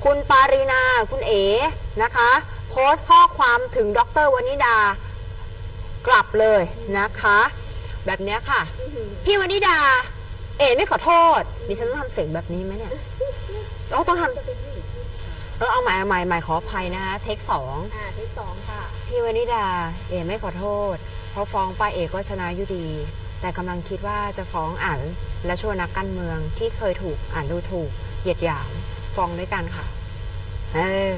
คุณปารีนาคุณเอ๋นะคะโพสต์ข้อความถึงดร.วนิดากลับเลยนะคะ แบบเนี้ยค่ะ พี่วนิดา เอ๋ไม่ขอโทษดิฉันต้องทำเสียงแบบนี้ไหมเนี่ยต้องต้องทำเออเอาใหม่เอาใหม่ใหม่ขออภัยนะคะเทคสองอ่าที่สองค่ะพี่วนิดา เอ๋ไม่ขอโทษเพราะฟ้องไปเอ๋ก็ชนะอยู่ดี แต่กำลังคิดว่าจะฟ้องอ่านและชวนนักการเมืองที่เคยถูกอ่านดูถูกเหยียดหยามฟ้องด้วยกันค่ะเออ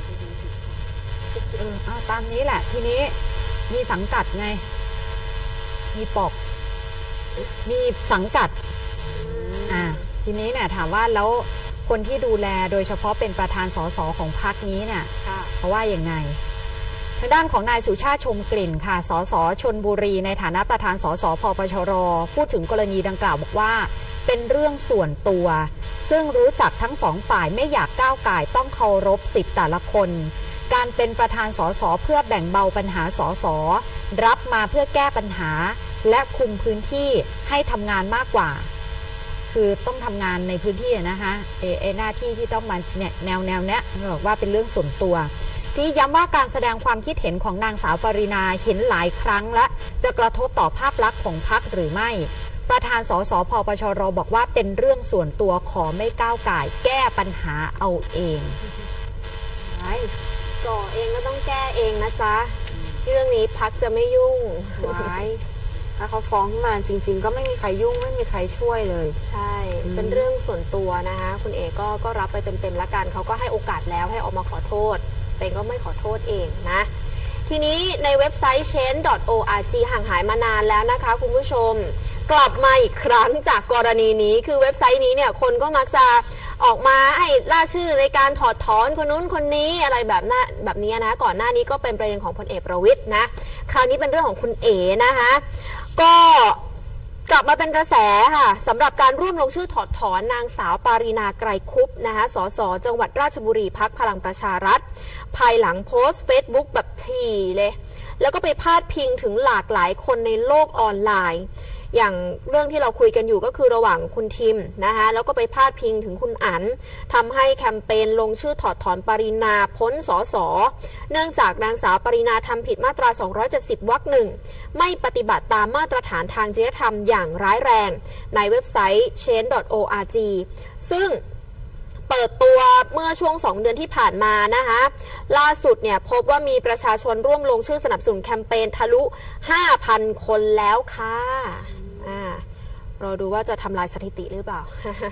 เออเอาตามนี้แหละ ทีนี้มีสังกัดไง มีปก มีสังกัด อ่า ทีนี้เนี่ยถามว่าแล้วคนที่ดูแลโดยเฉพาะเป็นประธานสสของพรรคนี้เนี่ยค่ะเขาว่าอย่างไง ทางด้านของนายสุชาติชมกลิ่นค่ะ สสชลบุรี ในฐานะประธานสสพปชร พูดถึงกรณีดังกล่าวบอกว่าเป็นเรื่องส่วนตัว ซึ่งรู้จักทั้งสองฝ่ายไม่อยากก้าวก่ายต้องเคารพสิทธิแต่ละคน การเป็นประธานสสเพื่อแบ่งเบาปัญหาสสรับมาเพื่อแก้ปัญหาและคุมพื้นที่ให้ทำงานมากกว่า คือต้องทำงานในพื้นที่นะคะเอเอหน้าที่ที่ต้องมาเนี่ยแนวแนวเนี้ยบอกว่าเป็นเรื่องส่วนตัว ที่ย้ำว่าการแสดงความคิดเห็นของนางสาวปรินาเห็นหลายครั้งและจะกระทบต่อภาพลักษณ์ของพรรคหรือไม่ ประธานสสพปชรบอกว่าเป็นเรื่องส่วนตัวขอไม่ก้าวก่ายแก้ปัญหาเอาเองไว้ก่อเองก็ต้องแก้เองนะจ๊ะ เรื่องนี้พักจะไม่ยุ่งไว้ถ้าเขาฟ้องขึ้นมาจริง ๆ ก็ไม่มีใครยุ่งไม่มีใครช่วยเลยใช่อืมเป็นเรื่องส่วนตัวนะคะคุณเอกก็ก็รับไปเต็มๆละกันเขาก็ให้โอกาสแล้วให้ออกมาขอโทษแต่ก็ไม่ขอโทษเองนะ ทีนี้ในเว็บไซต์ change ดอท โอ อาร์ จี ห่างหายมานานแล้วนะคะคุณผู้ชม กลับมาอีกครั้งจากกรณีนี้คือเว็บไซต์นี้เนี่ยคนก็มักจะออกมาให้ล่าชื่อในการถอดถอนคนนู้นคนนี้อะไรแบบนั้นแบบนี้นะก่อนหน้านี้ก็เป็นประเด็นของพลเอกประวิตรนะคราวนี้เป็นเรื่องของคุณเอ๋นะคะก็กลับมาเป็นกระแสค่ะสำหรับการร่วมลงชื่อถอดถอนนางสาวปารีนาไกรคุปนะคะสสจังหวัดราชบุรีพักพลังประชารัฐภายหลังโพสต์ Facebook แบบถี่เลยแล้วก็ไปพาดพิงถึงหลากหลายคนในโลกออนไลน์อย่างเรื่องที่เราคุยกันอยู่ก็คือระหว่างคุณทิมนะคะแล้วก็ไปพาดพิงถึงคุณอั๋นทำให้แคมเปญลงชื่อถอดถอนปรินาพ้นสสเนื่องจากนางสาวปรินาทำผิดมาตราสองร้อยเจ็ดสิบวรรคหนึ่งไม่ปฏิบัติตามมาตรฐานทางจริยธรรมอย่างร้ายแรงในเว็บไซต์ change ดอท โอ อาร์ จี ซึ่งเปิดตัวเมื่อช่วงสองเดือนที่ผ่านมานะคะล่าสุดเนี่ยพบว่ามีประชาชนร่วมลงชื่อสนับสนุนแคมเปญทะลุ ห้าพัน คนแล้วค่ะอ่ารอดูว่าจะทำลายสถิติหรือเปล่า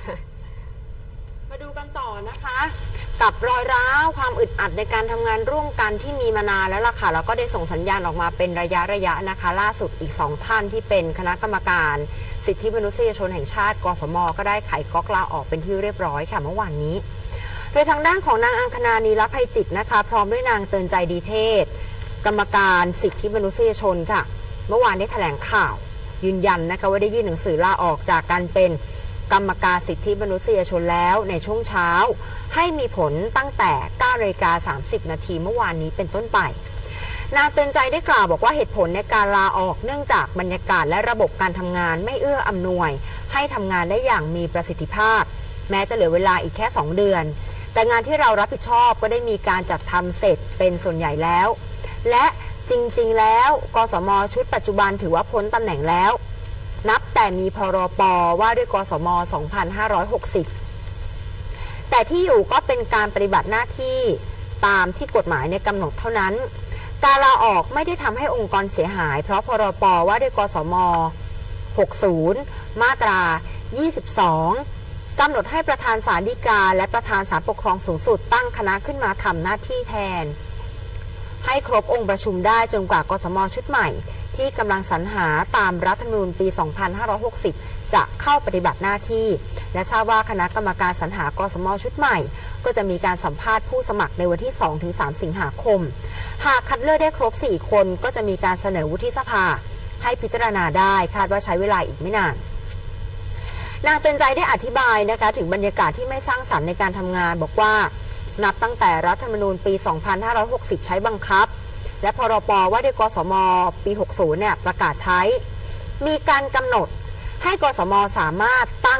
มาดูกันต่อนะคะ กับรอยร้าวความอึดอัดในการทำงานร่วมกันที่มีมานานแล้วล่ะค่ะแล้วก็ได้ส่งสัญญาณออกมาเป็นระยะระยะนะคะ ล่าสุดอีกสองท่านที่เป็นคณะกรรมการสิทธิมนุษยชนแห่งชาติกสมก็ได้ไขก๊อกลาออกเป็นที่เรียบร้อยค่ะเมื่อวานนี้ โดยทางด้านของนางอังคณานีรภัยจิตนะคะพร้อมด้วยนางเตือนใจดีเทศ กรรมการสิทธิมนุษยชนค่ะเมื่อวานได้แถลงข่าวยืนยันนะคะว่าได้ยื่นหนังสือลาออกจากการเป็นกรรมการสิทธิมนุษยชนแล้วในช่วงเช้าให้มีผลตั้งแต่ เก้านาฬิกาสามสิบนาทีเมื่อวานนี้เป็นต้นไปนางเตือนใจได้กล่าวบอกว่าเหตุผลในการลาออกเนื่องจากบรรยากาศและระบบการทำงานไม่เอื้ออำนวยให้ทำงานได้อย่างมีประสิทธิภาพแม้จะเหลือเวลาอีกแค่สองเดือนแต่งานที่เรารับผิดชอบก็ได้มีการจัดทำเสร็จเป็นส่วนใหญ่แล้วและจริงๆแล้วกสมชุดปัจจุบันถือว่าพ้นตำแหน่งแล้วนับแต่มีพรปว่าด้วยกสมสองพันห้าร้อยหกสิบแต่ที่อยู่ก็เป็นการปฏิบัติหน้าที่ตามที่กฎหมายในกำหนดเท่านั้นการลาออกไม่ได้ทำให้องค์กรเสียหายเพราะพรปว่าด้วยกสมหกสิบมาตรายี่สิบสองกำหนดให้ประธานศาลฎีกาและประธานศาลปกครองสูงสุดตั้งคณะขึ้นมาทำหน้าที่แทนให้ครบองค์ประชุมได้จนกว่ากสมชุดใหม่ที่กำลังสรรหาตามรัฐธรรมนูญปี สองพันห้าร้อยหกสิบ จะเข้าปฏิบัติหน้าที่และทราบว่าคณะกรรมการสรรหากสมชุดใหม่ก็จะมีการสัมภาษณ์ผู้สมัครในวันที่ สองถึงสาม สิงหาคมหากคัดเลือกได้ครบสี่คนก็จะมีการเสนอวุฒิสภาให้พิจารณาได้คาดว่าใช้เวลาอีกไม่นานนางเตือนใจได้อธิบายนะคะถึงบรรยากาศที่ไม่สร้างสรรค์ในการทำงานบอกว่านับตั้งแต่รัฐธรรมนูญปี สองพันห้าร้อยหกสิบ ใช้บังคับและพรปว่าด้วยกสมปี หกสิบ เนี่ยประกาศใช้มีการกำหนดให้กสมสามารถตั้ง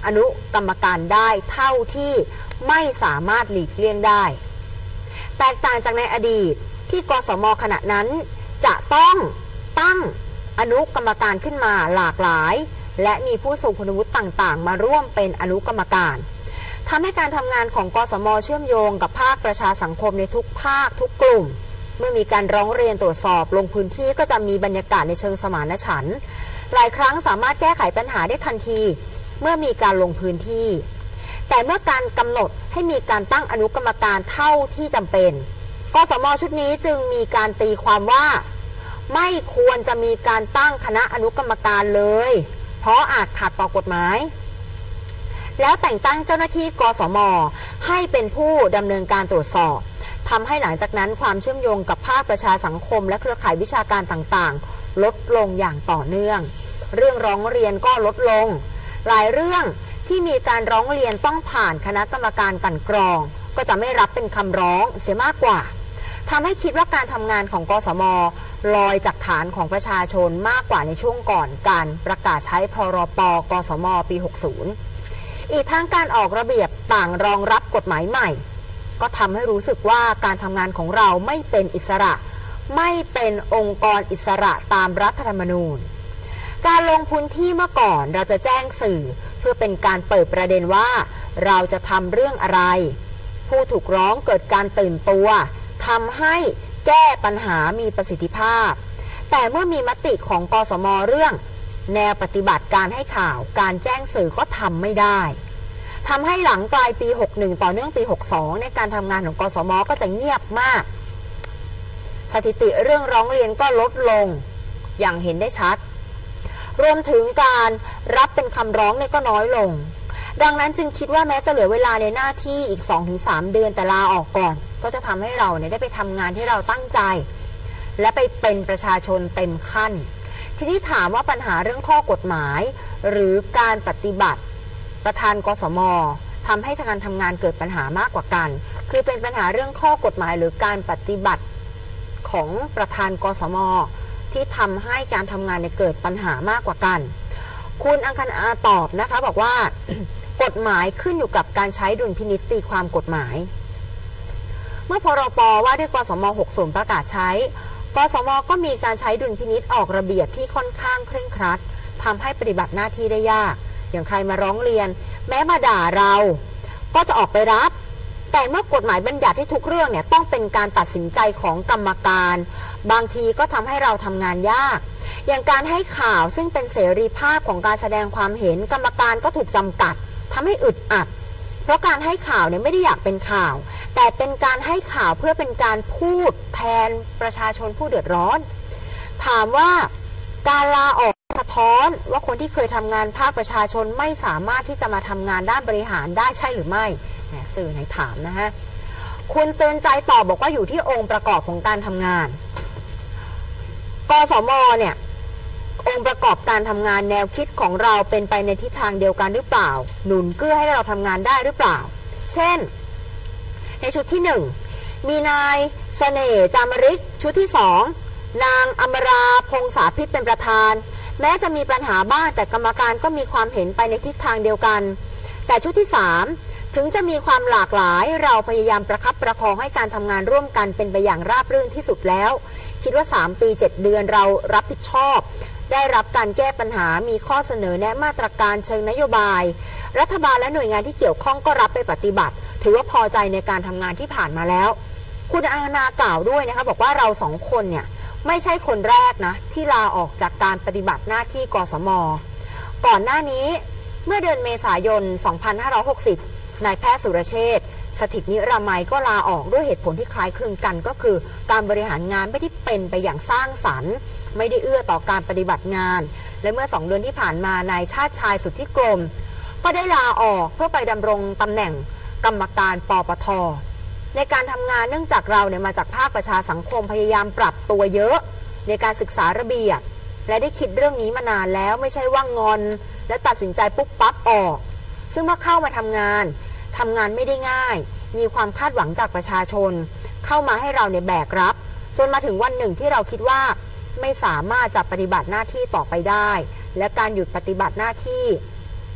อนุกรรมการได้เท่าที่ไม่สามารถหลีกเลี่ยงได้แตกต่างจากในอดีตที่กสม.ขณะนั้นจะต้องตั้งอนุกรรมการขึ้นมาหลากหลายและมีผู้ทรงคุณวุฒิต่างๆมาร่วมเป็นอนุกรรมการทำให้การทำงานของกสม.เชื่อมโยงกับภาคประชาสังคมในทุกภาคทุกกลุ่มเมื่อมีการร้องเรียนตรวจสอบลงพื้นที่ก็จะมีบรรยากาศในเชิงสมานฉันท์หลายครั้งสามารถแก้ไขปัญหาได้ทันทีเมื่อมีการลงพื้นที่แต่เมื่อการกำหนดให้มีการตั้งอนุกรรมการเท่าที่จำเป็นกสม.ชุดนี้จึงมีการตีความว่าไม่ควรจะมีการตั้งคณะอนุกรรมการเลยเพราะอาจขัดต่อกฎหมายแล้วแต่งตั้งเจ้าหน้าที่กสม.ให้เป็นผู้ดำเนินการตรวจสอบทำให้หลังจากนั้นความเชื่อมโยงกับภาคประชาสังคมและเครือข่ายวิชาการต่างๆลดลงอย่างต่อเนื่องเรื่องร้องเรียนก็ลดลงหลายเรื่องที่มีการร้องเรียนต้องผ่านคณะกรรมการกลั่นกรองก็จะไม่รับเป็นคำร้องเสียมากกว่าทำให้คิดว่าการทำงานของกสม.ลอยจากฐานของประชาชนมากกว่าในช่วงก่อนการประกาศใช้พรป.กสม.ปี หกสิบ อีกทั้งการออกระเบียบต่างรองรับกฎหมายใหม่ก็ทำให้รู้สึกว่าการทำงานของเราไม่เป็นอิสระไม่เป็นองค์กรอิสระตามรัฐธรรมนูญการลงพื้นที่เมื่อก่อนเราจะแจ้งสื่อเพื่อเป็นการเปิดประเด็นว่าเราจะทำเรื่องอะไรผู้ถูกร้องเกิดการตื่นตัวทำให้แก้ปัญหามีประสิทธิภาพแต่เมื่อมีมติของกสม.เรื่องแนวปฏิบัติการให้ข่าวการแจ้งสื่อก็ทำไม่ได้ทำให้หลังปลายปีหกสิบเอ็ดต่อเนื่องปีหกสิบสองในการทำงานของกสม.ก็จะเงียบมากสถิติเรื่องร้องเรียนก็ลดลงอย่างเห็นได้ชัดรวมถึงการรับเป็นคำร้องเนี่ยก็น้อยลงดังนั้นจึงคิดว่าแม้จะเหลือเวลาในหน้าที่อีก สองถึงสาม เดือนแต่ลาออกก่อนก็จะทำให้เราเนี่ยได้ไปทำงานที่เราตั้งใจและไปเป็นประชาชนเต็มขั้นทีนี้ถามว่าปัญหาเรื่องข้อกฎหมายหรือการปฏิบัติประธานกสม.ทำให้การทำงานเกิดปัญหามากกว่ากันคือเป็นปัญหาเรื่องข้อกฎหมายหรือการปฏิบัติของประธานกสม.ที่ทำให้การทำงานเนี่ยเกิดปัญหามากกว่ากันคุณอังคณาตอบนะคะบอกว่า กฎหมายขึ้นอยู่กับการใช้ดุลพินิจตีความกฎหมายเมื่อพรป.ว่าด้วยกสม.หกสิบประกาศใช้กสม.ก็มีการใช้ดุลพินิจออกระเบียบที่ค่อนข้างเคร่งครัดทำให้ปฏิบัติหน้าที่ได้ยากอย่างใครมาร้องเรียนแม้มาด่าเราก็จะออกไปรับแต่เมื่อกฎหมายบัญญัติที่ทุกเรื่องเนี่ยต้องเป็นการตัดสินใจของกรรมการบางทีก็ทำให้เราทำงานยากอย่างการให้ข่าวซึ่งเป็นเสรีภาพของการแสดงความเห็นกรรมการก็ถูกจำกัดทำให้อึดอัดเพราะการให้ข่าวเนี่ยไม่ได้อยากเป็นข่าวแต่เป็นการให้ข่าวเพื่อเป็นการพูดแทนประชาชนผู้เดือดร้อนถามว่าการลาออกสะท้อนว่าคนที่เคยทำงานภาคประชาชนไม่สามารถที่จะมาทำงานด้านบริหารได้ใช่หรือไม่สื่อไหนถามนะฮะคุณเตือนใจตอบบอกว่าอยู่ที่องค์ประกอบของการทำงานกสม.เนี่ยองค์ประกอบการทำงานแนวคิดของเราเป็นไปในทิศทางเดียวกันหรือเปล่าหนุนเกื้อให้เราทำงานได้หรือเปล่าเช่นในชุดที่หนึ่งมีนายเสน่ห์จามริกชุดที่สองนางอมราพงษาพิษเป็นประธานแม้จะมีปัญหาบ้างแต่กรรมการก็มีความเห็นไปในทิศทางเดียวกันแต่ชุดที่สามถึงจะมีความหลากหลายเราพยายามประคับประคองให้การทำงานร่วมกันเป็นไปอย่างราบรื่นที่สุดแล้วคิดว่าสามปีเจ็ดเดือนเรารับผิดชอบได้รับการแก้ปัญหามีข้อเสนอแนะมาตรการเชิงนโยบายรัฐบาลและหน่วยงานที่เกี่ยวข้องก็รับไปปฏิบัติถือว่าพอใจในการทำงานที่ผ่านมาแล้วคุณอาณากล่าวด้วยนะคะบอกว่าเราสองคนเนี่ยไม่ใช่คนแรกนะที่ลาออกจากการปฏิบัติหน้าที่กสม.ก่อนหน้านี้เมื่อเดือนเมษายนสองพันห้าร้อยหกสิบนายแพทย์สุรเชษฐ์สถิตนิรมัยก็ลาออกด้วยเหตุผลที่คล้ายคลึงกันก็คือการบริหารงานไม่ได้เป็นไปอย่างสร้างสรรค์ไม่ได้เอื้อต่อการปฏิบัติงานและเมื่อสองเดือนที่ผ่านมานายชาติชายสุทธิกรมก็ได้ลาออกเพื่อไปดำรงตำแหน่งกรรมการปปท.ในการทำงานเนื่องจากเราเนี่ยมาจากภาคประชาสังคมพยายามปรับตัวเยอะในการศึกษาระเบียบและได้คิดเรื่องนี้มานานแล้วไม่ใช่ว่างอนและตัดสินใจปุ๊บปั๊บออกซึ่งเมื่อเข้ามาทำงานทำงานไม่ได้ง่ายมีความคาดหวังจากประชาชนเข้ามาให้เราเนี่ยแบกรับจนมาถึงวันหนึ่งที่เราคิดว่าไม่สามารถจะปฏิบัติหน้าที่ต่อไปได้และการหยุดปฏิบัติหน้าที่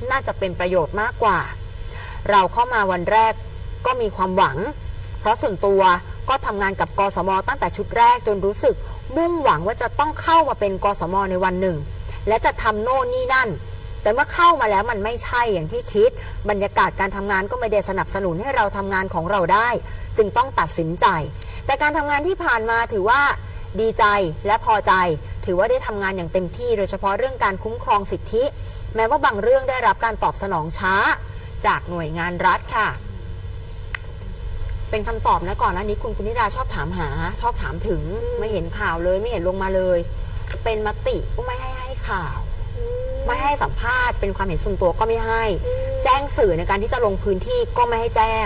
น่าจะเป็นประโยชน์มากกว่าเราเข้ามาวันแรกก็มีความหวังเพราะส่วนตัวก็ทำงานกับกสมตั้งแต่ชุดแรกจนรู้สึกมุ่งหวังว่าจะต้องเข้ามาเป็นกสมในวันหนึ่งและจะทำโน่นนี่นั่นแต่เมื่อเข้ามาแล้วมันไม่ใช่อย่างที่คิดบรรยากาศการทำงานก็ไม่ได้สนับสนุนให้เราทำงานของเราได้จึงต้องตัดสินใจแต่การทำงานที่ผ่านมาถือว่าดีใจและพอใจถือว่าได้ทำงานอย่างเต็มที่โดยเฉพาะเรื่องการคุ้มครองสิทธิแม้ว่าบางเรื่องได้รับการตอบสนองช้าจากหน่วยงานรัฐค่ะเป็นคำตอบนะก่อนหน้านี้คุณกุณิดาชอบถามหาชอบถามถึงไม่เห็นข่าวเลยไม่เห็นลงมาเลยเป็นมติก็ไม่ให้ให้ข่าวไม่ให้สัมภาษณ์เป็นความเห็นส่วนตัวก็ไม่ให้แจ้งสื่อในการที่จะลงพื้นที่ก็ไม่ให้แจ้ง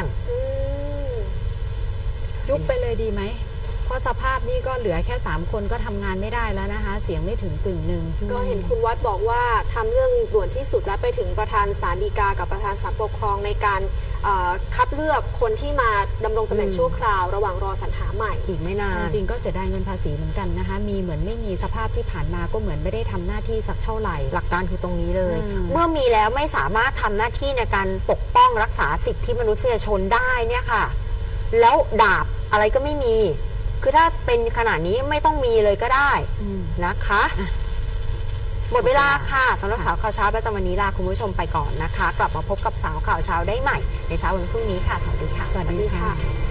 ยุบไปเลยดีไหมเพราะสภาพนี้ก็เหลือแค่สามคนก็ทำงานไม่ได้แล้วนะคะเสียงไม่ถึงกึ่งหนึ่งก็เห็นคุณวัดบอกว่าทำเรื่องด่วนที่สุดและไปถึงประธานศาลฎีกากับประธานศาลปกครองในการคัดเลือกคนที่มาดำรงตำแหน่งชั่วคราวระหว่างรอสรรหาใหม่อีกไม่นานจริงก็เสียดายเงินภาษีเหมือนกันนะคะมีเหมือนไม่มีสภาพที่ผ่านมาก็เหมือนไม่ได้ทำหน้าที่สักเท่าไหร่หลักการคือตรงนี้เลยเมื่อมีแล้วไม่สามารถทำหน้าที่ในการปกป้องรักษาสิทธิมนุษยชนได้เนี่ยค่ะแล้วดาบอะไรก็ไม่มีคือถ้าเป็นขนาดนี้ไม่ต้องมีเลยก็ได้นะคะหมดเวลาค่ะสำหรับสาวข่าวเช้าประจำวันนี้ลาคุณผู้ชมไปก่อนนะคะกลับมาพบกับสาวข่าวเช้าได้ใหม่ในเช้าวันพรุ่งนี้ค่ะสวัสดีค่ะสวัสดีค่ะ